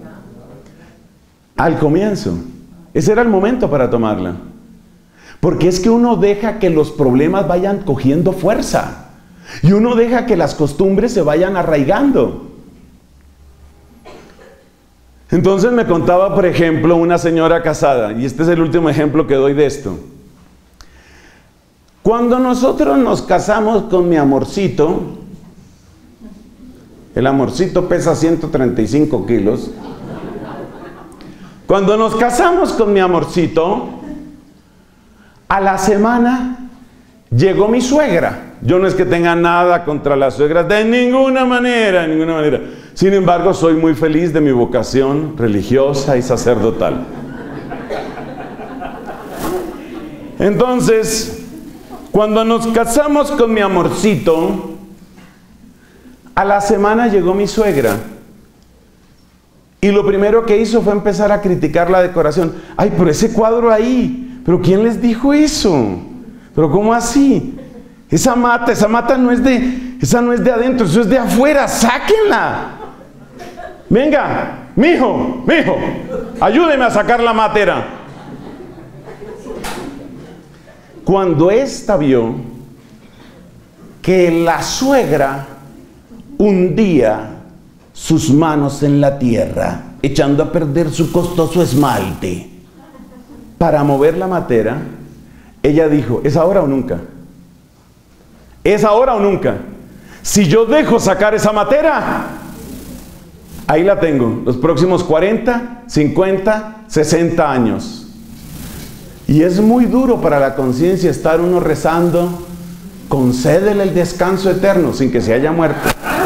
Al comienzo. Ese era el momento para tomarla. Porque es que uno deja que los problemas vayan cogiendo fuerza. Y uno deja que las costumbres se vayan arraigando. Entonces me contaba, por ejemplo, una señora casada, y este es el último ejemplo que doy de esto. Cuando nosotros nos casamos con mi amorcito, el amorcito pesa 135 kilos. Cuando nos casamos con mi amorcito, a la semana llegó mi suegra. Yo no es que tenga nada contra las suegras, de ninguna manera, de ninguna manera. Sin embargo, soy muy feliz de mi vocación religiosa y sacerdotal. Entonces, cuando nos casamos con mi amorcito, a la semana llegó mi suegra. Y lo primero que hizo fue empezar a criticar la decoración. Ay, pero ese cuadro ahí, ¿pero quién les dijo eso? ¿Pero cómo así? Esa mata no es de adentro, eso es de afuera, sáquenla. Venga, mijo, ayúdeme a sacar la matera. Cuando ésta vio que la suegra hundía sus manos en la tierra, echando a perder su costoso esmalte para mover la matera, ella dijo, ¿es ahora o nunca? ¿Es ahora o nunca? Si yo dejo sacar esa matera, ahí la tengo, los próximos 40, 50, 60 años. Y es muy duro para la conciencia estar uno rezando, concédele el descanso eterno sin que se haya muerto.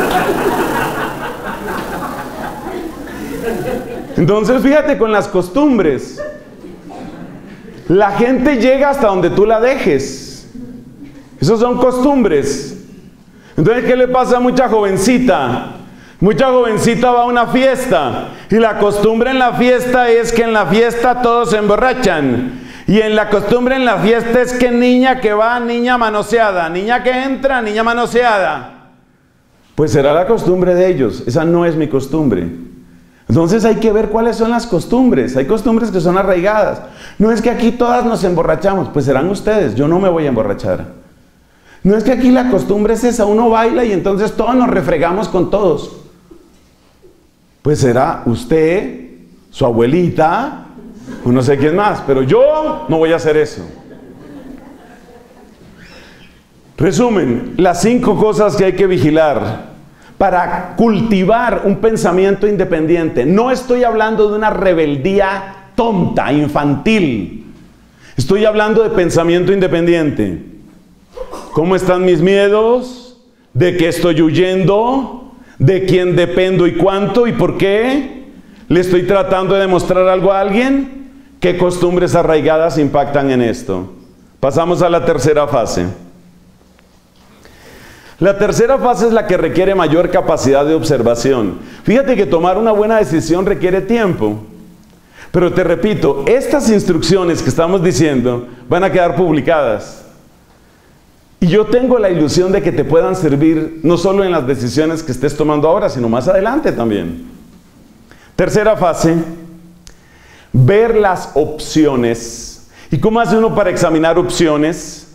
Entonces fíjate con las costumbres. La gente llega hasta donde tú la dejes. Esas son costumbres. Entonces, ¿qué le pasa a mucha jovencita? Mucha jovencita va a una fiesta y la costumbre en la fiesta es que en la fiesta todos se emborrachan. Y en la costumbre en la fiesta es que niña que va, niña manoseada. Niña que entra, niña manoseada. Pues será la costumbre de ellos. Esa no es mi costumbre. Entonces hay que ver cuáles son las costumbres. Hay costumbres que son arraigadas. No es que aquí todas nos emborrachamos. Pues serán ustedes. Yo no me voy a emborrachar. No es que aquí la costumbre es esa. Uno baila y entonces todos nos refregamos con todos. Pues será usted, su abuelita, o no sé quién más. Pero yo no voy a hacer eso. Resumen, las 5 cosas que hay que vigilar para cultivar un pensamiento independiente. No estoy hablando de una rebeldía tonta, infantil. Estoy hablando de pensamiento independiente. ¿Cómo están mis miedos? ¿De qué estoy huyendo? ¿De quién dependo y cuánto y por qué? ¿Le estoy tratando de demostrar algo a alguien? ¿Qué costumbres arraigadas impactan en esto? Pasamos a la tercera fase. La tercera fase es la que requiere mayor capacidad de observación. Fíjate que tomar una buena decisión requiere tiempo. Pero te repito, estas instrucciones que estamos diciendo van a quedar publicadas. Y yo tengo la ilusión de que te puedan servir no solo en las decisiones que estés tomando ahora, sino más adelante también. Tercera fase, ver las opciones. ¿Y cómo hace uno para examinar opciones?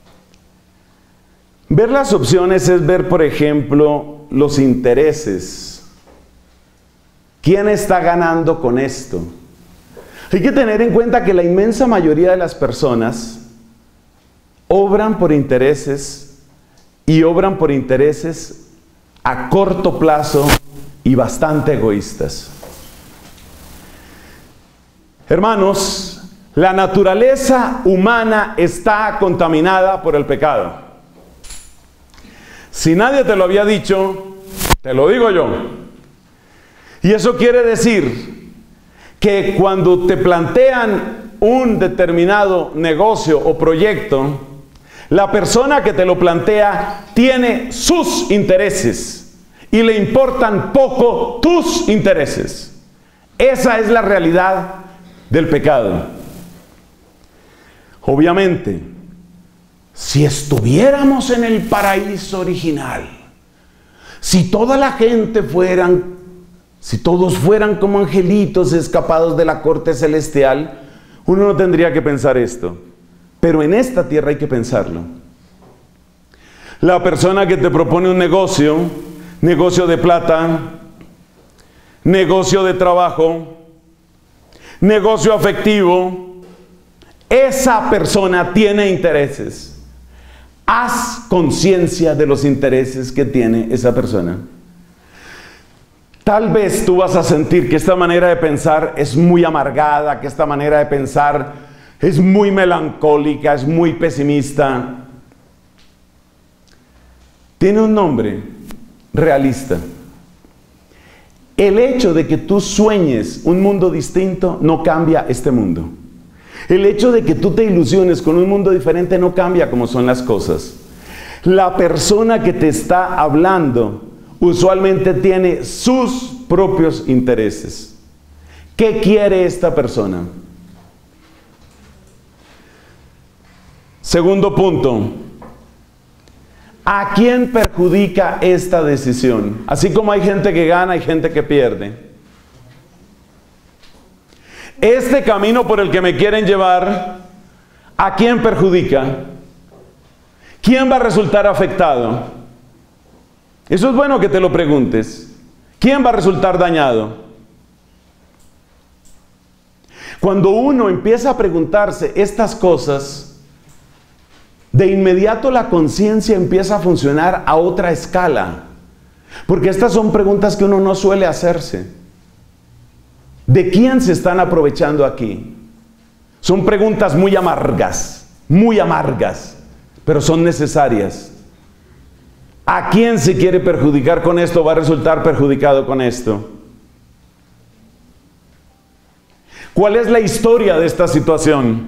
Ver las opciones es ver, por ejemplo, los intereses. ¿Quién está ganando con esto? Hay que tener en cuenta que la inmensa mayoría de las personas obran por intereses y obran por intereses a corto plazo y bastante egoístas. Hermanos, la naturaleza humana está contaminada por el pecado. Si nadie te lo había dicho, te lo digo yo. Y eso quiere decir que cuando te plantean un determinado negocio o proyecto, la persona que te lo plantea tiene sus intereses y le importan poco tus intereses. Esa es la realidad del pecado. Obviamente, si estuviéramos en el paraíso original, si toda la gente si todos fueran como angelitos escapados de la corte celestial, uno no tendría que pensar esto. Pero en esta tierra hay que pensarlo. La persona que te propone un negocio, negocio de plata, negocio de trabajo, negocio afectivo, esa persona tiene intereses. Haz conciencia de los intereses que tiene esa persona. Tal vez tú vas a sentir que esta manera de pensar es muy amargada, que esta manera de pensar es muy melancólica, es muy pesimista. Tiene un nombre: realista. El hecho de que tú sueñes un mundo distinto no cambia este mundo. El hecho de que tú te ilusiones con un mundo diferente no cambia cómo son las cosas. La persona que te está hablando usualmente tiene sus propios intereses. ¿Qué quiere esta persona? Segundo punto. ¿A quién perjudica esta decisión? Así como hay gente que gana, hay gente que pierde. Este camino por el que me quieren llevar, ¿a quién perjudica? ¿Quién va a resultar afectado? Eso es bueno que te lo preguntes. ¿Quién va a resultar dañado? Cuando uno empieza a preguntarse estas cosas, de inmediato la conciencia empieza a funcionar a otra escala. Porque estas son preguntas que uno no suele hacerse. ¿De quién se están aprovechando aquí? Son preguntas muy amargas, pero son necesarias. ¿A quién se quiere perjudicar con esto? ¿Va a resultar perjudicado con esto? ¿Cuál es la historia de esta situación?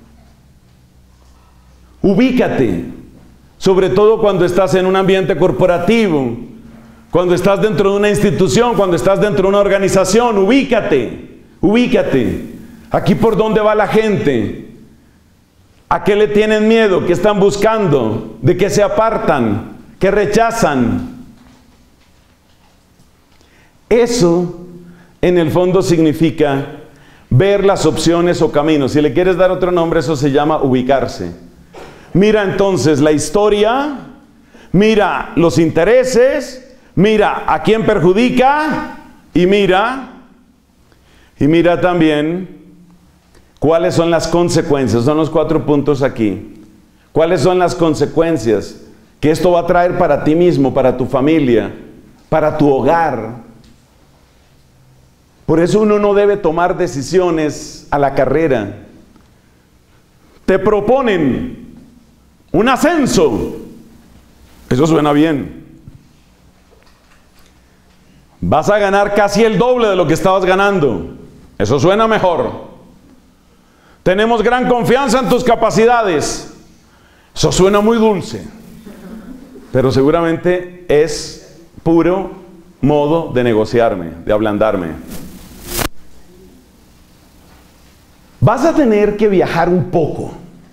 Ubícate, sobre todo cuando estás en un ambiente corporativo, cuando estás dentro de una institución, cuando estás dentro de una organización. Ubícate. Aquí por dónde va la gente, a qué le tienen miedo, qué están buscando, de qué se apartan, qué rechazan. Eso en el fondo significa ver las opciones o caminos. Si le quieres dar otro nombre, eso se llama ubicarse. Mira entonces la historia, mira los intereses, mira a quién perjudica y mira también cuáles son las consecuencias. Son los 4 puntos aquí. ¿Cuáles son las consecuencias que esto va a traer para ti mismo, para tu familia, para tu hogar? Por eso uno no debe tomar decisiones a la carrera. Te proponen un ascenso. Eso suena bien. Vas a ganar casi el doble de lo que estabas ganando. Eso suena mejor. Tenemos gran confianza en tus capacidades. Eso suena muy dulce. Pero seguramente es puro modo de negociarme, de ablandarme. Vas a tener que viajar un poco.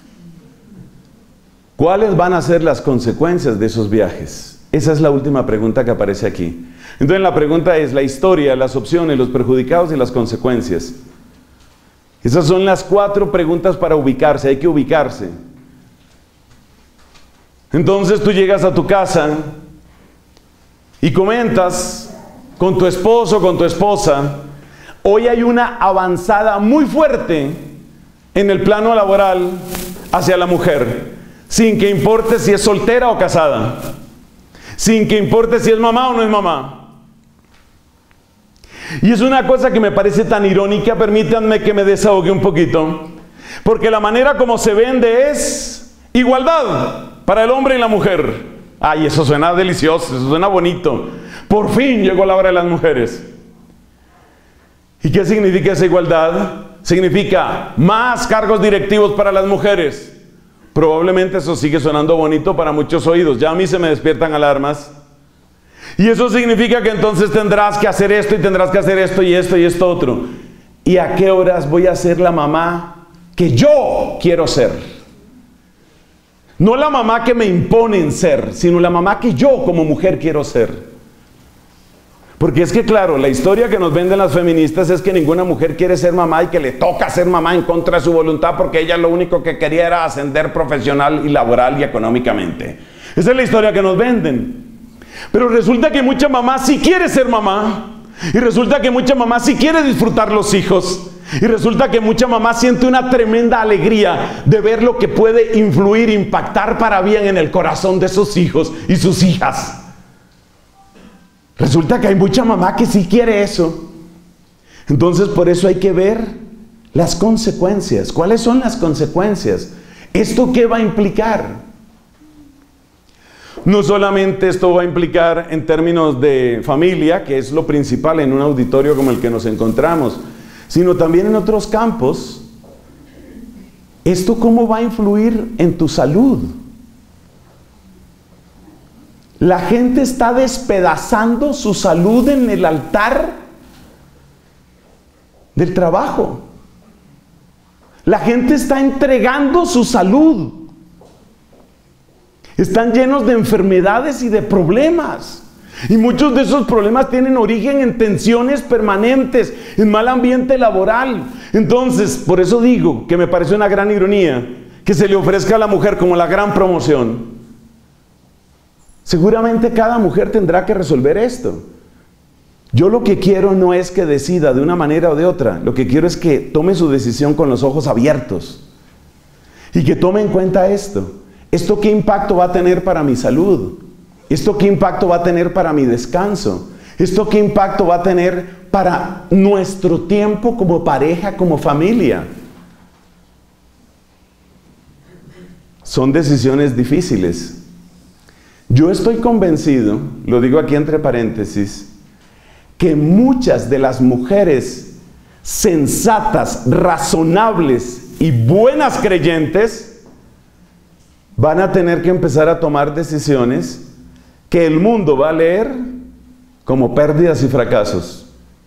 ¿Cuáles van a ser las consecuencias de esos viajes? Esa es la última pregunta que aparece aquí. Entonces la pregunta es la historia, las opciones, los perjudicados y las consecuencias. Esas son las 4 preguntas para ubicarse. Hay que ubicarse. Entonces tú llegas a tu casa y comentas con tu esposo, con tu esposa: hoy hay una avanzada muy fuerte en el plano laboral hacia la mujer, sin que importe si es soltera o casada, sin que importe si es mamá o no es mamá. Y es una cosa que me parece tan irónica, permítanme que me desahogue un poquito, porque la manera como se vende es igualdad para el hombre y la mujer. Ay, eso suena delicioso, eso suena bonito. Por fin llegó la hora de las mujeres. ¿Y qué significa esa igualdad? significa más cargos directivos para las mujeres. Probablemente eso sigue sonando bonito para muchos oídos. Ya a mí se me despiertan alarmas. Y eso significa que entonces tendrás que hacer esto y tendrás que hacer esto y esto y esto otro. ¿Y a qué horas voy a ser la mamá que yo quiero ser? No la mamá que me imponen ser, sino la mamá que yo como mujer quiero ser. Porque es que claro, la historia que nos venden las feministas es que ninguna mujer quiere ser mamá y que le toca ser mamá en contra de su voluntad porque ella lo único que quería era ascender profesional y laboral y económicamente. Esa es la historia que nos venden. Pero resulta que mucha mamá sí quiere ser mamá. Y resulta que mucha mamá sí quiere disfrutar los hijos. Y resulta que mucha mamá siente una tremenda alegría de ver lo que puede influir, impactar para bien en el corazón de sus hijos y sus hijas. Resulta que hay mucha mamá que sí quiere eso. Entonces por eso hay que ver las consecuencias. ¿Cuáles son las consecuencias? ¿Esto qué va a implicar? No solamente esto va a implicar en términos de familia, que es lo principal en un auditorio como el que nos encontramos, sino también en otros campos. ¿Esto cómo va a influir en tu salud? La gente está despedazando su salud en el altar del trabajo. La gente está entregando su salud. Están llenos de enfermedades y de problemas. Y muchos de esos problemas tienen origen en tensiones permanentes, en mal ambiente laboral. Entonces, por eso digo que me parece una gran ironía que se le ofrezca a la mujer como la gran promoción. Seguramente cada mujer tendrá que resolver esto. Yo lo que quiero no es que decida de una manera o de otra. Lo que quiero es que tome su decisión con los ojos abiertos. Y que tome en cuenta esto. ¿Esto qué impacto va a tener para mi salud? ¿Esto qué impacto va a tener para mi descanso? ¿Esto qué impacto va a tener para nuestro tiempo como pareja, como familia? Son decisiones difíciles. Yo estoy convencido, lo digo aquí entre paréntesis, que muchas de las mujeres sensatas, razonables y buenas creyentes van a tener que empezar a tomar decisiones que el mundo va a leer como pérdidas y fracasos.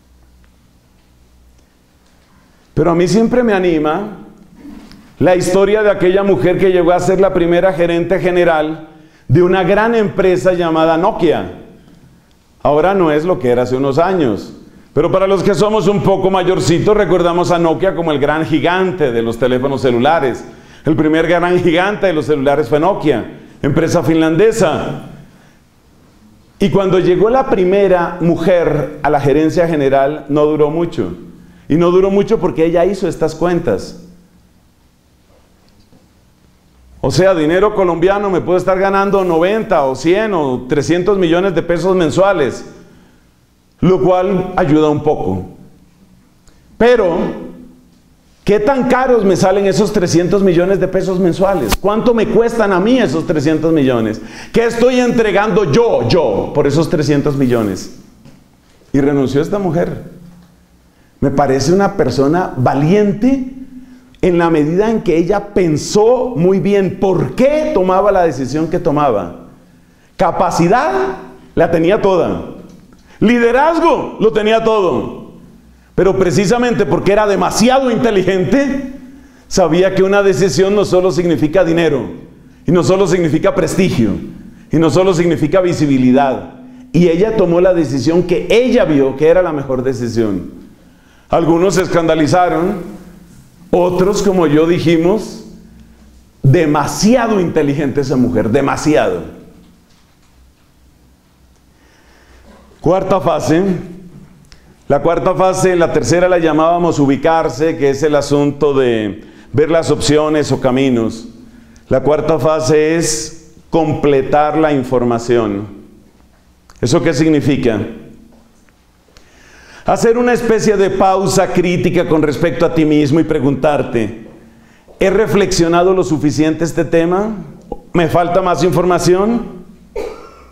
Pero a mí siempre me anima la historia de aquella mujer que llegó a ser la primera gerente general de una gran empresa llamada Nokia. Ahora no es lo que era hace unos años, pero para los que somos un poco mayorcitos recordamos a Nokia como el gran gigante de los teléfonos celulares. El primer gran gigante de los celulares fue Nokia, empresa finlandesa. Y cuando llegó la primera mujer a la gerencia general, no duró mucho. Y no duró mucho porque ella hizo estas cuentas. O sea, dinero colombiano me puede estar ganando 90 o 100 o 300 millones de pesos mensuales, lo cual ayuda un poco. Pero, ¿qué tan caros me salen esos 300 millones de pesos mensuales? ¿Cuánto me cuestan a mí esos 300 millones? ¿Qué estoy entregando yo por esos 300 millones? Y renunció esta mujer. Me parece una persona valiente en la medida en que ella pensó muy bien por qué tomaba la decisión que tomaba. Capacidad la tenía toda. Liderazgo lo tenía todo. Pero precisamente porque era demasiado inteligente, sabía que una decisión no solo significa dinero, y no solo significa prestigio, y no solo significa visibilidad. Y ella tomó la decisión que ella vio que era la mejor decisión. Algunos se escandalizaron. Otros, como yo, dijimos, demasiado inteligente esa mujer, demasiado. Cuarta fase. La cuarta fase, la tercera la llamábamos ubicarse, que es el asunto de ver las opciones o caminos. La cuarta fase es completar la información. ¿Eso qué significa? Hacer una especie de pausa crítica con respecto a ti mismo y preguntarte, ¿he reflexionado lo suficiente este tema? ¿Me falta más información?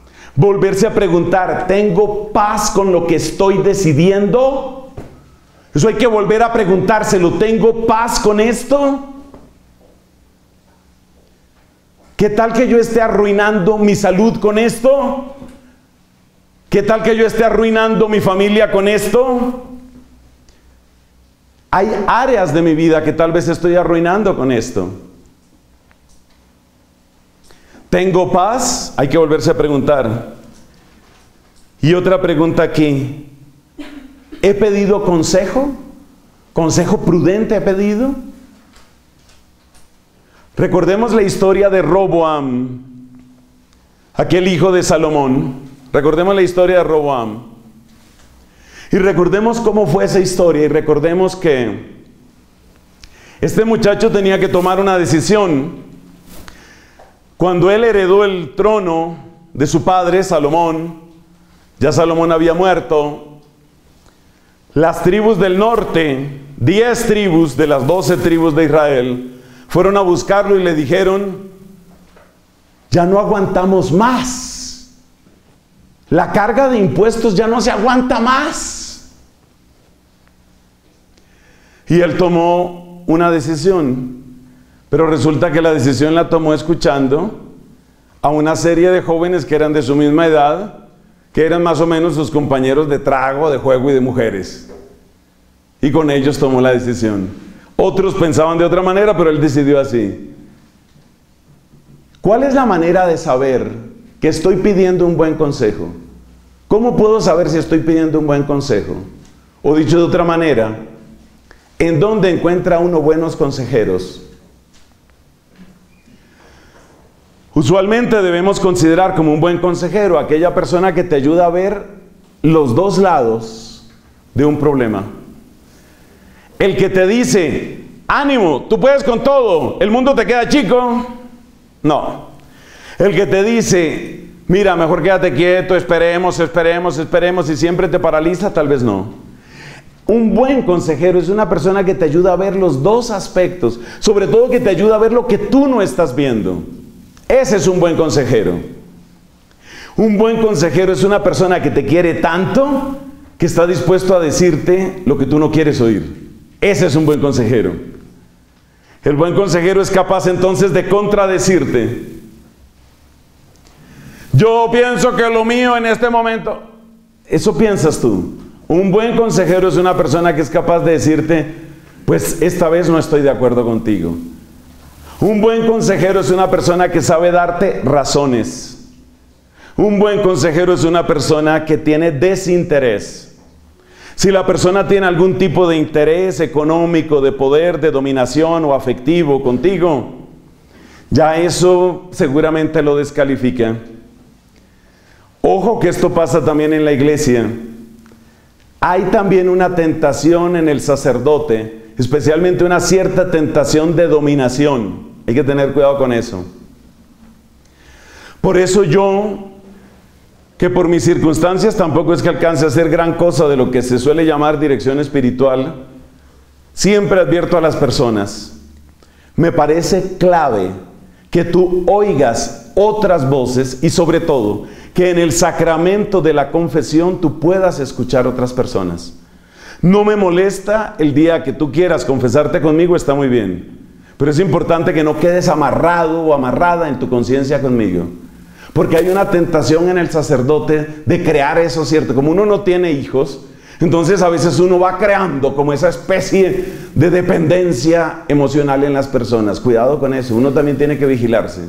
Volverse a preguntar, ¿tengo paz con lo que estoy decidiendo? Eso hay que volver a preguntárselo. ¿Tengo paz con esto? ¿Qué tal que yo esté arruinando mi salud con esto? ¿Qué tal que yo esté arruinando mi familia con esto? Hay áreas de mi vida que tal vez estoy arruinando con esto. ¿Tengo paz? Hay que volverse a preguntar. Y otra pregunta aquí. ¿He pedido consejo? ¿Consejo prudente he pedido? Recordemos la historia de Roboam, aquel hijo de Salomón. Recordemos la historia de Roboam. Y recordemos cómo fue esa historia. Y recordemos que este muchacho tenía que tomar una decisión. Cuando él heredó el trono de su padre, Salomón, ya Salomón había muerto. Las tribus del norte, 10 tribus de las 12 tribus de Israel, fueron a buscarlo y le dijeron: ya no aguantamos más. La carga de impuestos ya no se aguanta más. Y él tomó una decisión, pero resulta que la decisión la tomó escuchando a una serie de jóvenes que eran de su misma edad, que eran más o menos sus compañeros de trago, de juego y de mujeres. Y con ellos tomó la decisión. Otros pensaban de otra manera, pero él decidió así. ¿Cuál es la manera de saber que estoy pidiendo un buen consejo? ¿Cómo puedo saber si estoy pidiendo un buen consejo? O dicho de otra manera, ¿en dónde encuentra uno buenos consejeros? Usualmente debemos considerar como un buen consejero aquella persona que te ayuda a ver los dos lados de un problema. El que te dice: ánimo, tú puedes con todo, el mundo te queda chico. No. El que te dice: mira, mejor quédate quieto, esperemos y siempre te paraliza, tal vez no. Un buen consejero es una persona que te ayuda a ver los dos aspectos, sobre todo que te ayuda a ver lo que tú no estás viendo. Ese es un buen consejero. Un buen consejero es una persona que te quiere tanto que está dispuesto a decirte lo que tú no quieres oír. Ese es un buen consejero. El buen consejero es capaz entonces de contradecirte. Yo pienso que lo mío en este momento... Eso piensas tú. Un buen consejero es una persona que es capaz de decirte: pues esta vez no estoy de acuerdo contigo. Un buen consejero es una persona que sabe darte razones. Un buen consejero es una persona que tiene desinterés. Si la persona tiene algún tipo de interés económico, de poder, de dominación o afectivo contigo, ya eso seguramente lo descalifica. Ojo que esto pasa también en la iglesia. Hay también una tentación en el sacerdote, especialmente una cierta tentación de dominación. Hay que tener cuidado con eso. Por eso yo, que por mis circunstancias tampoco es que alcance a hacer gran cosa de lo que se suele llamar dirección espiritual, siempre advierto a las personas: me parece clave que tú oigas otras voces y sobre todo que en el sacramento de la confesión tú puedas escuchar otras personas. No me molesta el día que tú quieras confesarte conmigo, está muy bien. Pero es importante que no quedes amarrado o amarrada en tu conciencia conmigo. Porque hay una tentación en el sacerdote de crear eso, ¿cierto? Como uno no tiene hijos, entonces a veces uno va creando como esa especie de dependencia emocional en las personas. Cuidado con eso, uno también tiene que vigilarse.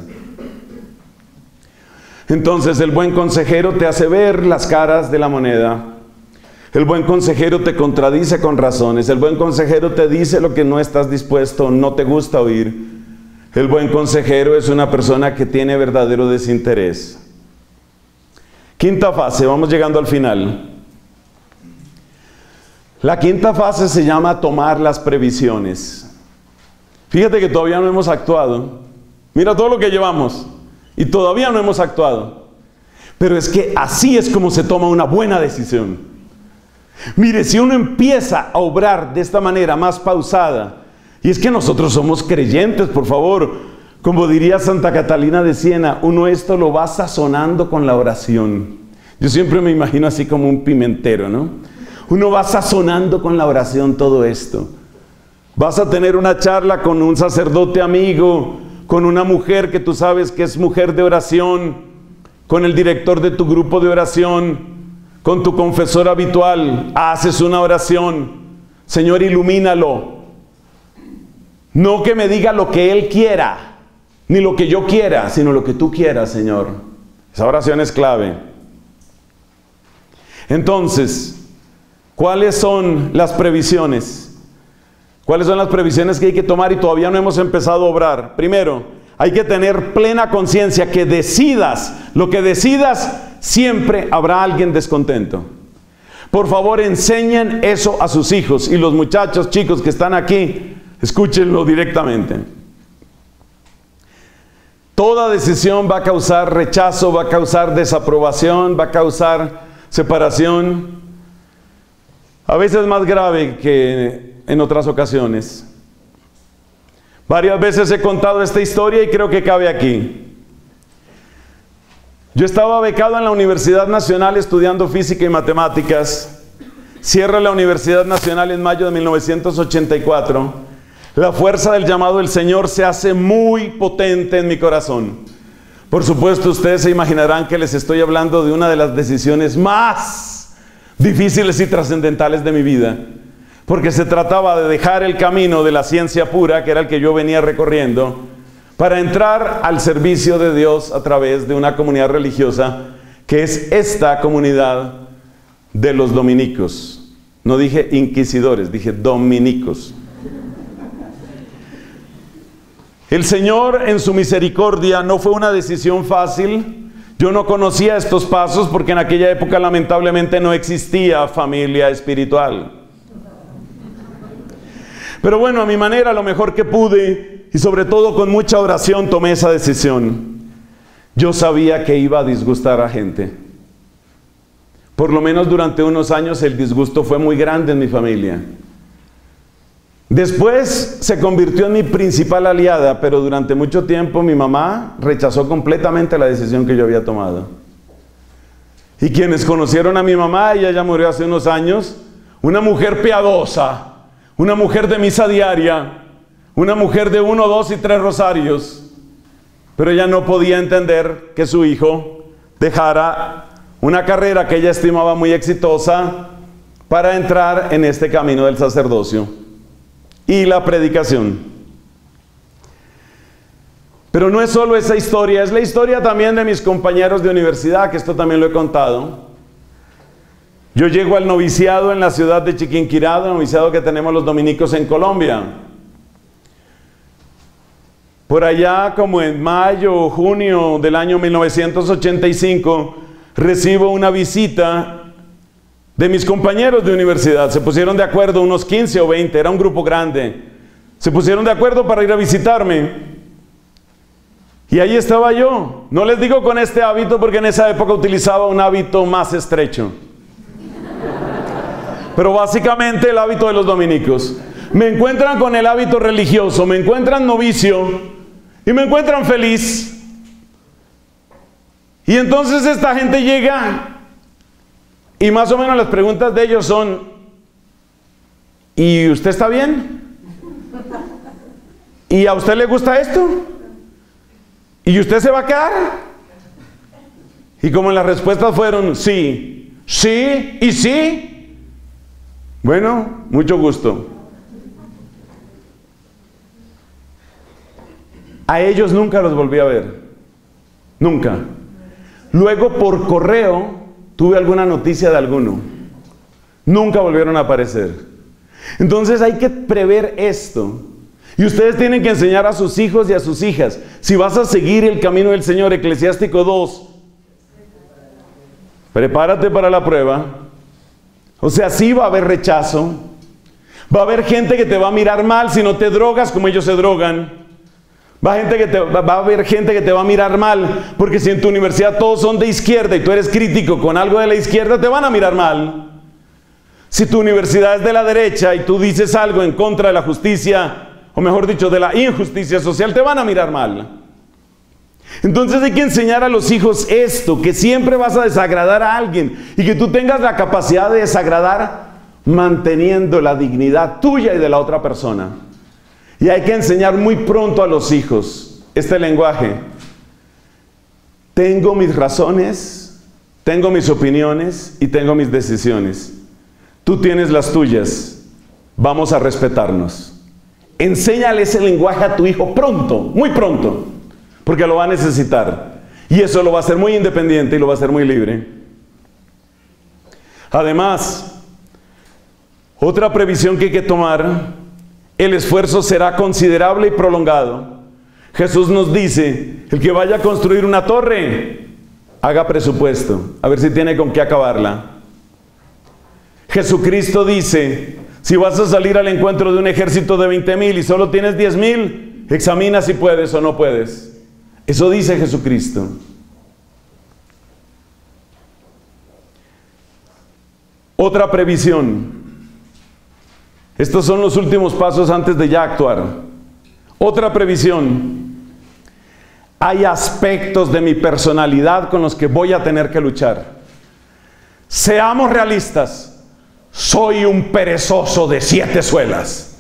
Entonces el buen consejero te hace ver las caras de la moneda. El buen consejero te contradice con razones. El buen consejero te dice lo que no estás dispuesto, no te gusta oír. El buen consejero es una persona que tiene verdadero desinterés. Quinta fase, vamos llegando al final. La quinta fase se llama tomar las previsiones. Fíjate que todavía no hemos actuado. Mira todo lo que llevamos y todavía no hemos actuado. Pero es que así es como se toma una buena decisión. Mire, si uno empieza a obrar de esta manera más pausada, y es que nosotros somos creyentes, por favor, como diría Santa Catalina de Siena, uno esto lo va sazonando con la oración. Yo siempre me imagino así como un pimentero, ¿no? Uno va sazonando con la oración todo esto. Vas a tener una charla con un sacerdote amigo, con una mujer que tú sabes que es mujer de oración, con el director de tu grupo de oración, con tu confesor habitual. Haces una oración. Señor, ilumínalo. No que me diga lo que Él quiera, ni lo que yo quiera, sino lo que tú quieras, Señor. Esa oración es clave. Entonces, ¿cuáles son las previsiones? ¿Cuáles son las previsiones que hay que tomar y todavía no hemos empezado a obrar? Primero, hay que tener plena conciencia que decidas, lo que decidas, siempre habrá alguien descontento. Por favor, enseñen eso a sus hijos, y los muchachos, chicos que están aquí, escúchenlo directamente. Toda decisión va a causar rechazo, va a causar desaprobación, va a causar separación, a veces más grave que en otras ocasiones. Varias veces he contado esta historia y creo que cabe aquí. Yo estaba becado en la Universidad Nacional estudiando física y matemáticas. Cierro la Universidad Nacional en mayo de 1984. La fuerza del llamado del Señor se hace muy potente en mi corazón. Por supuesto, ustedes se imaginarán que les estoy hablando de una de las decisiones más difíciles y trascendentales de mi vida, porque se trataba de dejar el camino de la ciencia pura, que era el que yo venía recorriendo, para entrar al servicio de Dios a través de una comunidad religiosa, que es esta comunidad de los dominicos. No dije inquisidores, dije dominicos. El Señor, en su misericordia, no fue una decisión fácil. Yo no conocía estos pasos porque en aquella época lamentablemente no existía familia espiritual. Pero bueno, a mi manera, lo mejor que pude, y sobre todo con mucha oración, tomé esa decisión. Yo sabía que iba a disgustar a gente. Por lo menos durante unos años el disgusto fue muy grande en mi familia. Después se convirtió en mi principal aliada, pero durante mucho tiempo mi mamá rechazó completamente la decisión que yo había tomado. Y quienes conocieron a mi mamá, ella ya murió hace unos años, una mujer piadosa, una mujer de misa diaria, una mujer de 1, 2 y 3 rosarios, pero ella no podía entender que su hijo dejara una carrera que ella estimaba muy exitosa para entrar en este camino del sacerdocio y la predicación. Pero no es solo esa historia, es la historia también de mis compañeros de universidad, que esto también lo he contado. Yo llego al noviciado en la ciudad de Chiquinquirá, el noviciado que tenemos los dominicos en Colombia. Por allá, como en mayo o junio del año 1985, recibo una visita de mis compañeros de universidad. Se pusieron de acuerdo, unos 15 o 20, era un grupo grande. Se pusieron de acuerdo para ir a visitarme. Y ahí estaba yo. No les digo con este hábito porque en esa época utilizaba un hábito más estrecho. Pero básicamente el hábito de los dominicos. Me encuentran con el hábito religioso, me encuentran novicio y me encuentran feliz. Y entonces esta gente llega y más o menos las preguntas de ellos son: ¿y usted está bien? ¿Y a usted le gusta esto? ¿Y usted se va a quedar? Y como las respuestas fueron sí, sí y sí, bueno, mucho gusto. A ellos nunca los volví a ver. Nunca. Luego por correo tuve alguna noticia de alguno. Nunca volvieron a aparecer. Entonces hay que prever esto. Y ustedes tienen que enseñar a sus hijos y a sus hijas. Si vas a seguir el camino del Señor, Eclesiástico 2, prepárate para la prueba. O sea, sí va a haber rechazo. Va a haber gente que te va a mirar mal si no te drogas como ellos se drogan. Va a haber gente que te va a mirar mal porque si en tu universidad todos son de izquierda y tú eres crítico con algo de la izquierda, te van a mirar mal. Si tu universidad es de la derecha y tú dices algo en contra de la justicia, o mejor dicho, de la injusticia social, te van a mirar mal. Entonces hay que enseñar a los hijos esto, que siempre vas a desagradar a alguien y que tú tengas la capacidad de desagradar manteniendo la dignidad tuya y de la otra persona. Y hay que enseñar muy pronto a los hijos este lenguaje. Tengo mis razones, tengo mis opiniones y tengo mis decisiones. Tú tienes las tuyas. Vamos a respetarnos. Enséñale ese lenguaje a tu hijo pronto, muy pronto, porque lo va a necesitar. Y eso lo va a hacer muy independiente y lo va a hacer muy libre. Además, otra previsión que hay que tomar: el esfuerzo será considerable y prolongado. Jesús nos dice: el que vaya a construir una torre, haga presupuesto, a ver si tiene con qué acabarla. Jesucristo dice: si vas a salir al encuentro de un ejército de 20,000 y solo tienes 10,000, examina si puedes o no puedes. Eso dice Jesucristo. Otra previsión. Estos son los últimos pasos antes de ya actuar. Otra previsión. Hay aspectos de mi personalidad con los que voy a tener que luchar. Seamos realistas. Soy un perezoso de 7 suelas.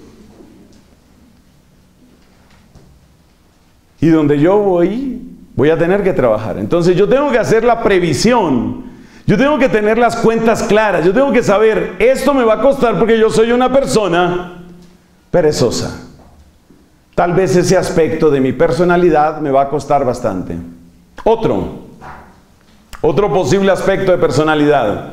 Y donde yo voy a tener que trabajar. Entonces yo tengo que hacer la previsión. Yo tengo que tener las cuentas claras. Yo tengo que saber, esto me va a costar porque yo soy una persona perezosa. Tal vez ese aspecto de mi personalidad me va a costar bastante. Otro posible aspecto de personalidad.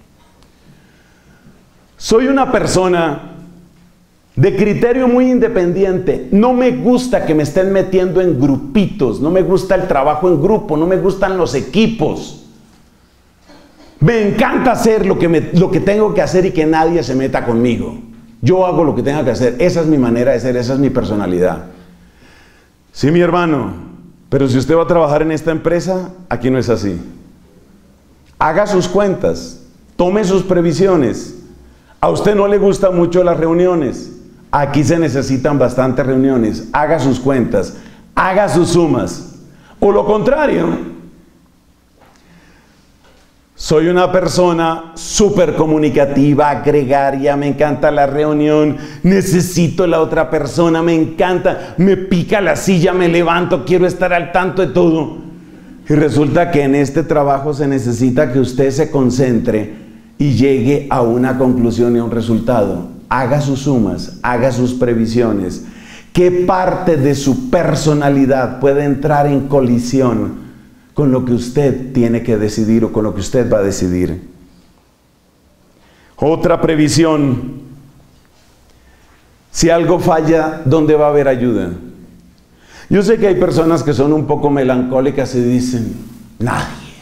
Soy una persona de criterio muy independiente. No me gusta que me estén metiendo en grupitos. No me gusta el trabajo en grupo. No me gustan los equipos. Me encanta hacer lo que tengo que hacer y que nadie se meta conmigo. Yo hago lo que tenga que hacer. Esa es mi manera de ser, esa es mi personalidad. Sí, mi hermano, pero si usted va a trabajar en esta empresa, aquí no es así. Haga sus cuentas, tome sus previsiones. A usted no le gustan mucho las reuniones. Aquí se necesitan bastantes reuniones. Haga sus cuentas, haga sus sumas. O lo contrario, soy una persona súper comunicativa, gregaria, me encanta la reunión, necesito la otra persona, me encanta, me pica la silla, me levanto, quiero estar al tanto de todo. Y resulta que en este trabajo se necesita que usted se concentre y llegue a una conclusión y a un resultado. Haga sus sumas, haga sus previsiones. ¿Qué parte de su personalidad puede entrar en colisión con lo que usted tiene que decidir o con lo que usted va a decidir? Otra previsión. Si algo falla, ¿dónde va a haber ayuda? Yo sé que hay personas que son un poco melancólicas y dicen: nadie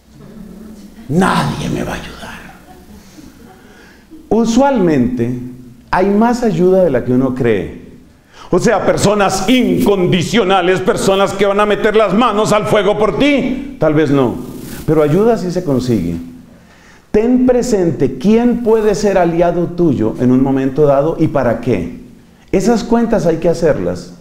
me va a ayudar. Usualmente hay más ayuda de la que uno cree. O sea, personas incondicionales, personas que van a meter las manos al fuego por ti. Tal vez no, pero ayuda sí se consigue. Ten presente quién puede ser aliado tuyo en un momento dado y para qué. Esas cuentas hay que hacerlas.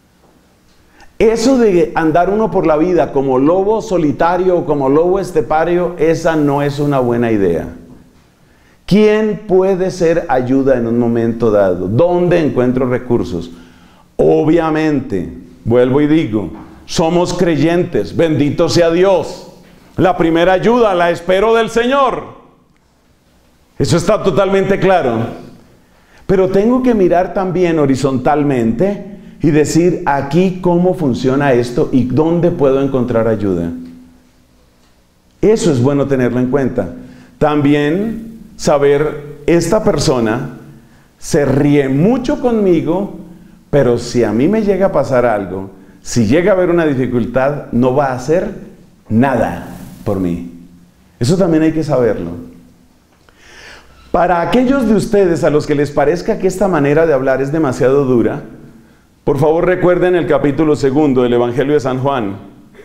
Eso de andar uno por la vida como lobo solitario o como lobo estepario, esa no es una buena idea. ¿Quién puede ser ayuda en un momento dado? ¿Dónde encuentro recursos? Obviamente, vuelvo y digo, somos creyentes, bendito sea Dios. La primera ayuda la espero del Señor. Eso está totalmente claro. Pero tengo que mirar también horizontalmente y decir aquí cómo funciona esto y dónde puedo encontrar ayuda. Eso es bueno tenerlo en cuenta. También saber, esta persona se ríe mucho conmigo, pero si a mí me llega a pasar algo, si llega a haber una dificultad, no va a hacer nada por mí. Eso también hay que saberlo. Para aquellos de ustedes a los que les parezca que esta manera de hablar es demasiado dura, por favor recuerden el capítulo 2 del Evangelio de San Juan.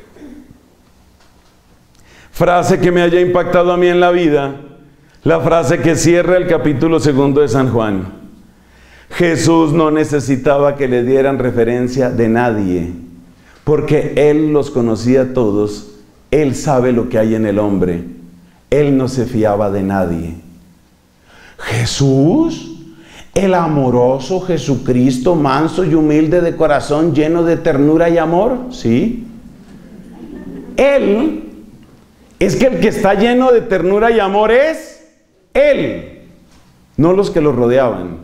Frase que me haya impactado a mí en la vida, la frase que cierra el capítulo 2 de San Juan. Jesús no necesitaba que le dieran referencia de nadie, porque Él los conocía a todos. Él sabe lo que hay en el hombre. Él no se fiaba de nadie. Jesús, el amoroso Jesucristo, manso y humilde de corazón, lleno de ternura y amor. Sí. Él, es que el que está lleno de ternura y amor es Él, no los que lo rodeaban.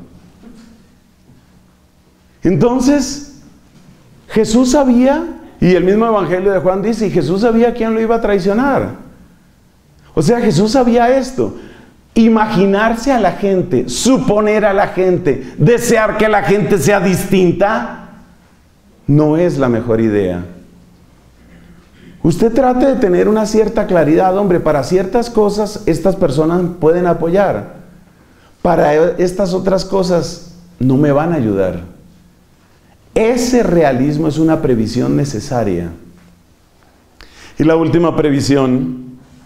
Entonces, Jesús sabía, y el mismo Evangelio de Juan dice, y Jesús sabía quién lo iba a traicionar. O sea, Jesús sabía esto. Imaginarse a la gente, suponer a la gente, desear que la gente sea distinta, no es la mejor idea. Usted trate de tener una cierta claridad, hombre, para ciertas cosas estas personas pueden apoyar. Para estas otras cosas no me van a ayudar. Ese realismo es una previsión necesaria. Y la última previsión,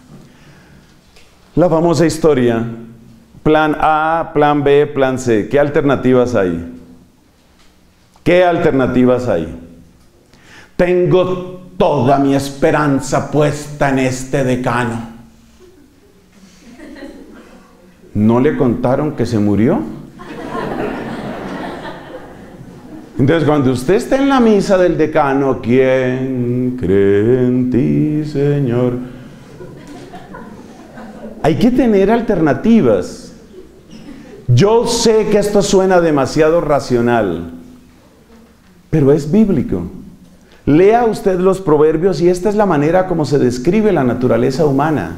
la famosa historia, plan A, plan B, plan C. ¿Qué alternativas hay? ¿Qué alternativas hay? Tengo toda mi esperanza puesta en este decano. ¿No le contaron que se murió? Entonces, cuando usted esté en la misa del decano, ¿quién cree en ti, Señor? Hay que tener alternativas. Yo sé que esto suena demasiado racional, pero es bíblico. Lea usted los proverbios y esta es la manera como se describe la naturaleza humana.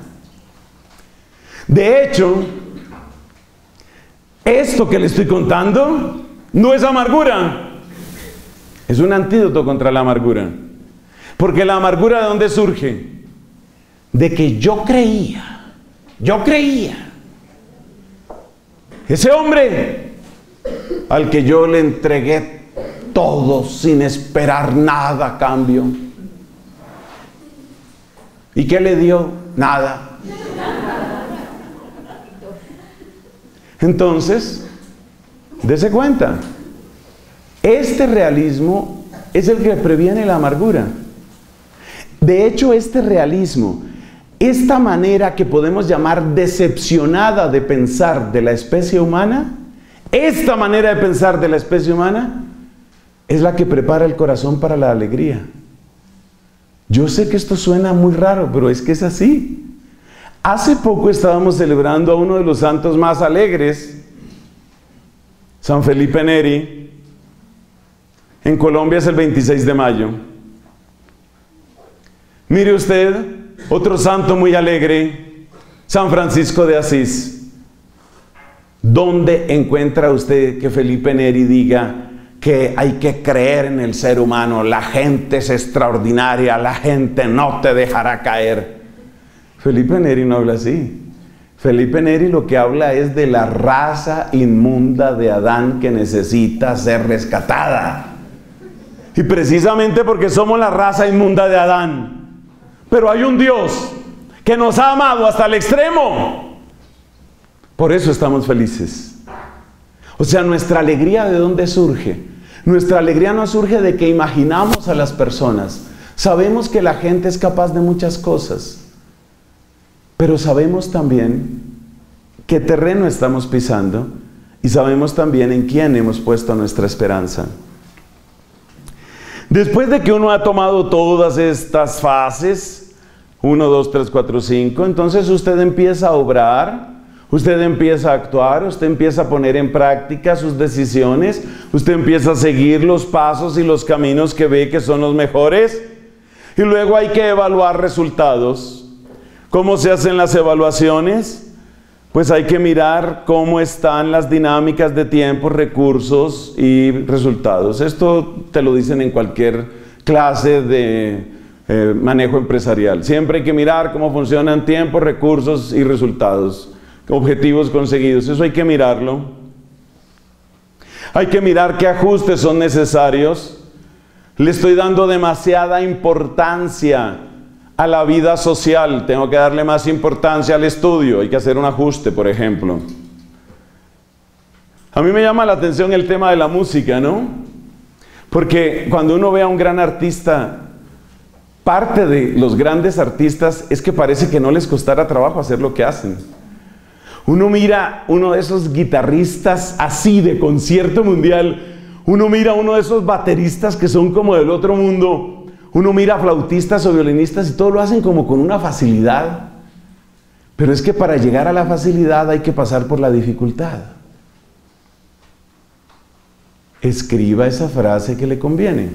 De hecho, esto que le estoy contando no es amargura. Es un antídoto contra la amargura. Porque la amargura, ¿de dónde surge? De que yo creía. Ese hombre al que yo le entregué todo sin esperar nada a cambio. ¿Y qué le dio? Nada. Entonces, dése cuenta. Este realismo es el que previene la amargura. De hecho, este realismo, esta manera que podemos llamar decepcionada de pensar de la especie humana, esta manera de pensar de la especie humana, es la que prepara el corazón para la alegría. Yo sé que esto suena muy raro, pero es que es así. Hace poco estábamos celebrando a uno de los santos más alegres, San Felipe Neri. En Colombia es el 26 de mayo. Mire usted, otro santo muy alegre, San Francisco de Asís. ¿Dónde encuentra usted que Felipe Neri diga que hay que creer en el ser humano? La gente es extraordinaria, la gente no te dejará caer. Felipe Neri no habla así. Felipe Neri lo que habla es de la raza inmunda de Adán que necesita ser rescatada. Y precisamente porque somos la raza inmunda de Adán. Pero hay un Dios que nos ha amado hasta el extremo. Por eso estamos felices. O sea, nuestra alegría, ¿de dónde surge? Nuestra alegría no surge de que imaginamos a las personas. Sabemos que la gente es capaz de muchas cosas. Pero sabemos también qué terreno estamos pisando. Y sabemos también en quién hemos puesto nuestra esperanza. Después de que uno ha tomado todas estas fases, 1, 2, 3, 4, 5, entonces usted empieza a obrar, usted empieza a actuar, usted empieza a poner en práctica sus decisiones, usted empieza a seguir los pasos y los caminos que ve que son los mejores, y luego hay que evaluar resultados. ¿Cómo se hacen las evaluaciones? Pues hay que mirar cómo están las dinámicas de tiempo, recursos y resultados. Esto te lo dicen en cualquier clase de manejo empresarial. Siempre hay que mirar cómo funcionan tiempos, recursos y resultados. Objetivos conseguidos. Eso hay que mirarlo. Hay que mirar qué ajustes son necesarios. Le estoy dando demasiada importancia a la vida social, tengo que darle más importancia al estudio, hay que hacer un ajuste, por ejemplo. A mí me llama la atención el tema de la música, ¿no? Porque cuando uno ve a un gran artista, parte de los grandes artistas es que parece que no les costara trabajo hacer lo que hacen. Uno mira uno de esos guitarristas así de concierto mundial, uno mira uno de esos bateristas que son como del otro mundo, uno mira flautistas o violinistas y todo lo hacen como con una facilidad. Pero es que para llegar a la facilidad hay que pasar por la dificultad. Escriba esa frase que le conviene.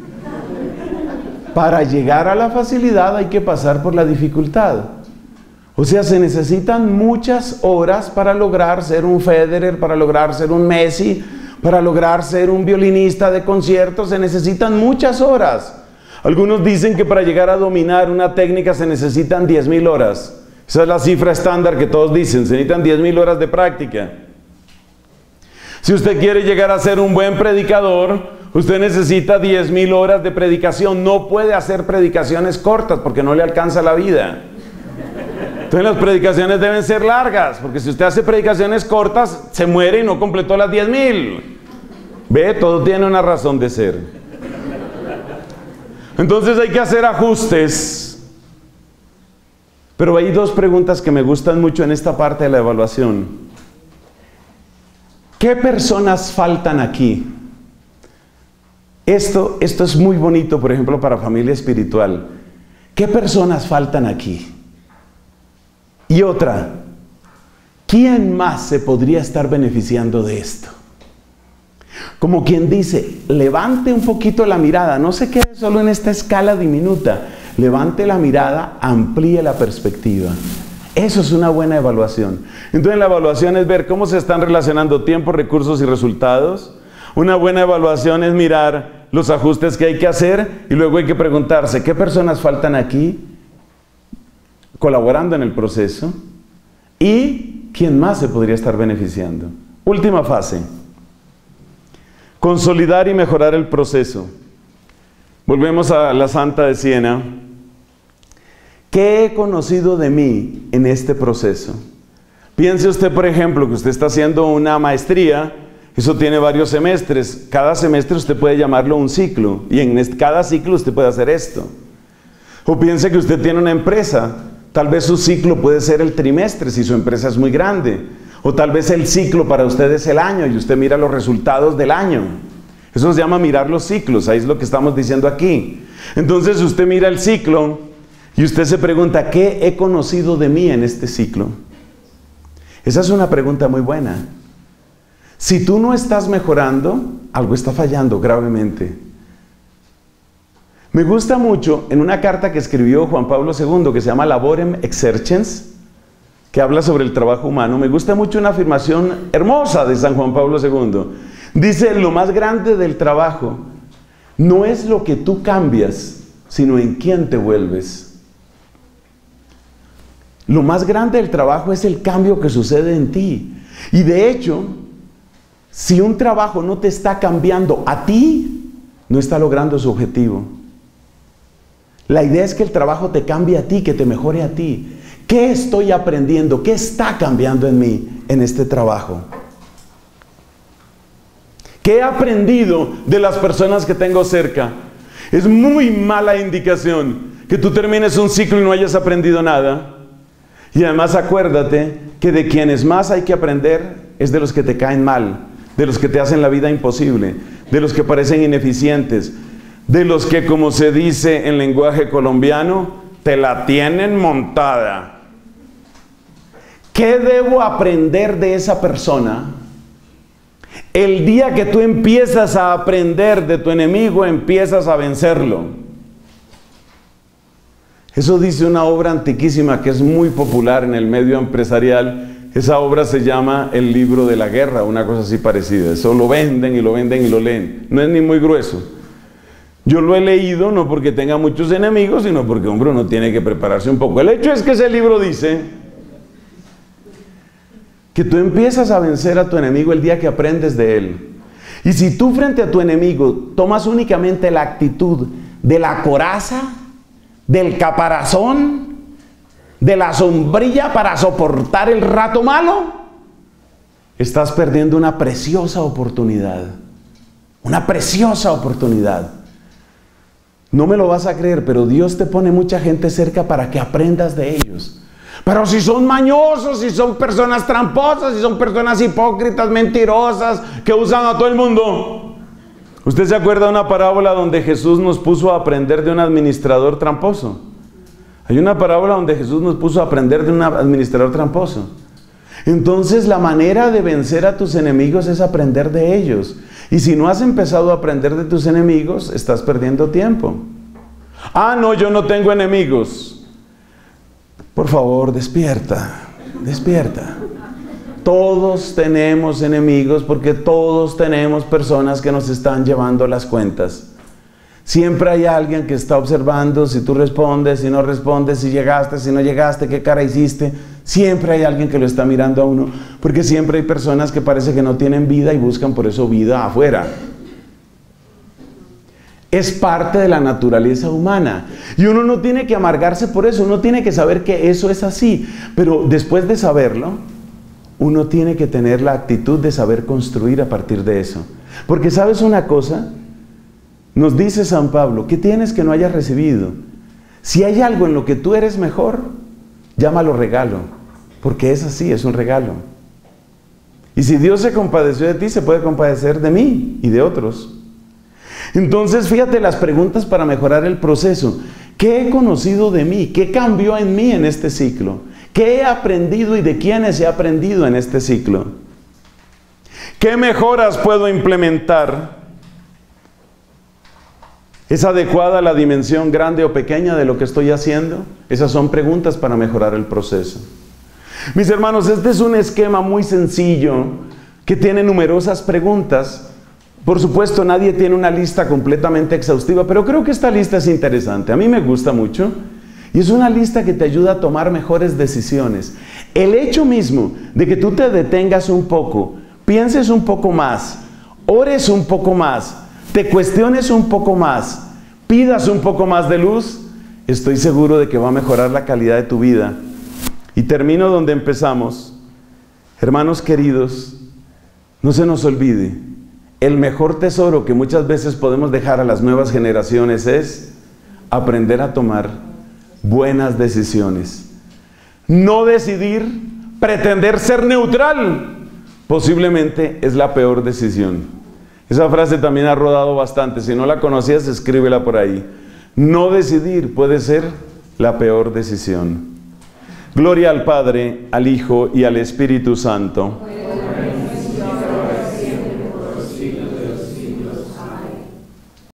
Para llegar a la facilidad hay que pasar por la dificultad. O sea, se necesitan muchas horas para lograr ser un Federer, para lograr ser un Messi, para lograr ser un violinista de concierto. Se necesitan muchas horas. Algunos dicen que para llegar a dominar una técnica se necesitan 10.000 horas. Esa es la cifra estándar que todos dicen, se necesitan 10.000 horas de práctica. Si usted quiere llegar a ser un buen predicador, usted necesita 10.000 horas de predicación. No puede hacer predicaciones cortas porque no le alcanza la vida. Entonces las predicaciones deben ser largas, porque si usted hace predicaciones cortas, se muere y no completó las 10.000. Ve, todo tiene una razón de ser. Entonces hay que hacer ajustes. Pero hay dos preguntas que me gustan mucho en esta parte de la evaluación. ¿Qué personas faltan aquí? Esto es muy bonito, por ejemplo, para familia espiritual. ¿Qué personas faltan aquí? Y otra, ¿quién más se podría estar beneficiando de esto? Como quien dice, levante un poquito la mirada, no se quede solo en esta escala diminuta. Levante la mirada, amplíe la perspectiva. Eso es una buena evaluación. Entonces la evaluación es ver cómo se están relacionando tiempo, recursos y resultados. Una buena evaluación es mirar los ajustes que hay que hacer y luego hay que preguntarse, ¿qué personas faltan aquí colaborando en el proceso? ¿Y quién más se podría estar beneficiando? Última fase. Consolidar y mejorar el proceso. Volvemos a la Santa de Siena. ¿Qué he conocido de mí en este proceso? Piense usted, por ejemplo, que usted está haciendo una maestría, eso tiene varios semestres. Cada semestre usted puede llamarlo un ciclo, y en cada ciclo usted puede hacer esto. O piense que usted tiene una empresa, tal vez su ciclo puede ser el trimestre si su empresa es muy grande. O tal vez el ciclo para usted es el año y usted mira los resultados del año. Eso se llama mirar los ciclos, ahí es lo que estamos diciendo aquí. Entonces usted mira el ciclo y usted se pregunta, ¿qué he conocido de mí en este ciclo? Esa es una pregunta muy buena. Si tú no estás mejorando, algo está fallando gravemente. Me gusta mucho en una carta que escribió Juan Pablo II que se llama Laborem Exercens, que habla sobre el trabajo humano. Me gusta mucho una afirmación hermosa de San Juan Pablo II. Dice, lo más grande del trabajo no es lo que tú cambias, sino en quién te vuelves. Lo más grande del trabajo es el cambio que sucede en ti. Y de hecho, si un trabajo no te está cambiando a ti, no está logrando su objetivo. La idea es que el trabajo te cambie a ti, que te mejore a ti. ¿Qué estoy aprendiendo? ¿Qué está cambiando en mí en este trabajo? ¿Qué he aprendido de las personas que tengo cerca? Es muy mala indicación que tú termines un ciclo y no hayas aprendido nada. Y además acuérdate que de quienes más hay que aprender es de los que te caen mal, de los que te hacen la vida imposible, de los que parecen ineficientes, de los que, como se dice en lenguaje colombiano, te la tienen montada. ¿Qué debo aprender de esa persona? El día que tú empiezas a aprender de tu enemigo, empiezas a vencerlo. Eso dice una obra antiquísima que es muy popular en el medio empresarial. Esa obra se llama El libro de la guerra, una cosa así parecida. Eso lo venden y lo venden y lo leen. No es ni muy grueso. Yo lo he leído no porque tenga muchos enemigos, sino porque, hombre, uno tiene que prepararse un poco. El hecho es que ese libro dice que tú empiezas a vencer a tu enemigo el día que aprendes de él. Y si tú frente a tu enemigo tomas únicamente la actitud de la coraza, del caparazón, de la sombrilla para soportar el rato malo, estás perdiendo una preciosa oportunidad. Una preciosa oportunidad. No me lo vas a creer, pero Dios te pone mucha gente cerca para que aprendas de ellos. Pero si son mañosos, si son personas tramposas, si son personas hipócritas, mentirosas, que usan a todo el mundo. ¿Usted se acuerda de una parábola donde Jesús nos puso a aprender de un administrador tramposo? Hay una parábola donde Jesús nos puso a aprender de un administrador tramposo. Entonces la manera de vencer a tus enemigos es aprender de ellos. Y si no has empezado a aprender de tus enemigos, estás perdiendo tiempo. Ah, no, yo no tengo enemigos. Por favor, despierta, despierta. Todos tenemos enemigos porque todos tenemos personas que nos están llevando las cuentas. Siempre hay alguien que está observando si tú respondes, si no respondes, si llegaste, si no llegaste, qué cara hiciste. Siempre hay alguien que lo está mirando a uno, porque siempre hay personas que parece que no tienen vida y buscan por eso vida afuera. Es parte de la naturaleza humana. Y uno no tiene que amargarse por eso, uno tiene que saber que eso es así. Pero después de saberlo, uno tiene que tener la actitud de saber construir a partir de eso. Porque ¿sabes una cosa? Nos dice San Pablo, ¿qué tienes que no hayas recibido? Si hay algo en lo que tú eres mejor, llámalo regalo, porque es así, es un regalo. Y si Dios se compadeció de ti, se puede compadecer de mí y de otros. Entonces, fíjate las preguntas para mejorar el proceso. ¿Qué he conocido de mí? ¿Qué cambió en mí en este ciclo? ¿Qué he aprendido y de quiénes he aprendido en este ciclo? ¿Qué mejoras puedo implementar? ¿Es adecuada la dimensión grande o pequeña de lo que estoy haciendo? Esas son preguntas para mejorar el proceso. Mis hermanos, este es un esquema muy sencillo que tiene numerosas preguntas. Por supuesto, nadie tiene una lista completamente exhaustiva, pero creo que esta lista es interesante. A mí me gusta mucho y es una lista que te ayuda a tomar mejores decisiones. El hecho mismo de que tú te detengas un poco, pienses un poco más, ores un poco más, te cuestiones un poco más, pidas un poco más de luz, estoy seguro de que va a mejorar la calidad de tu vida. Y termino donde empezamos. Hermanos queridos, no se nos olvide, el mejor tesoro que muchas veces podemos dejar a las nuevas generaciones es aprender a tomar buenas decisiones. No decidir, pretender ser neutral, posiblemente es la peor decisión. Esa frase también ha rodado bastante. Si no la conocías, escríbela por ahí. No decidir puede ser la peor decisión. Gloria al Padre, al Hijo y al Espíritu Santo.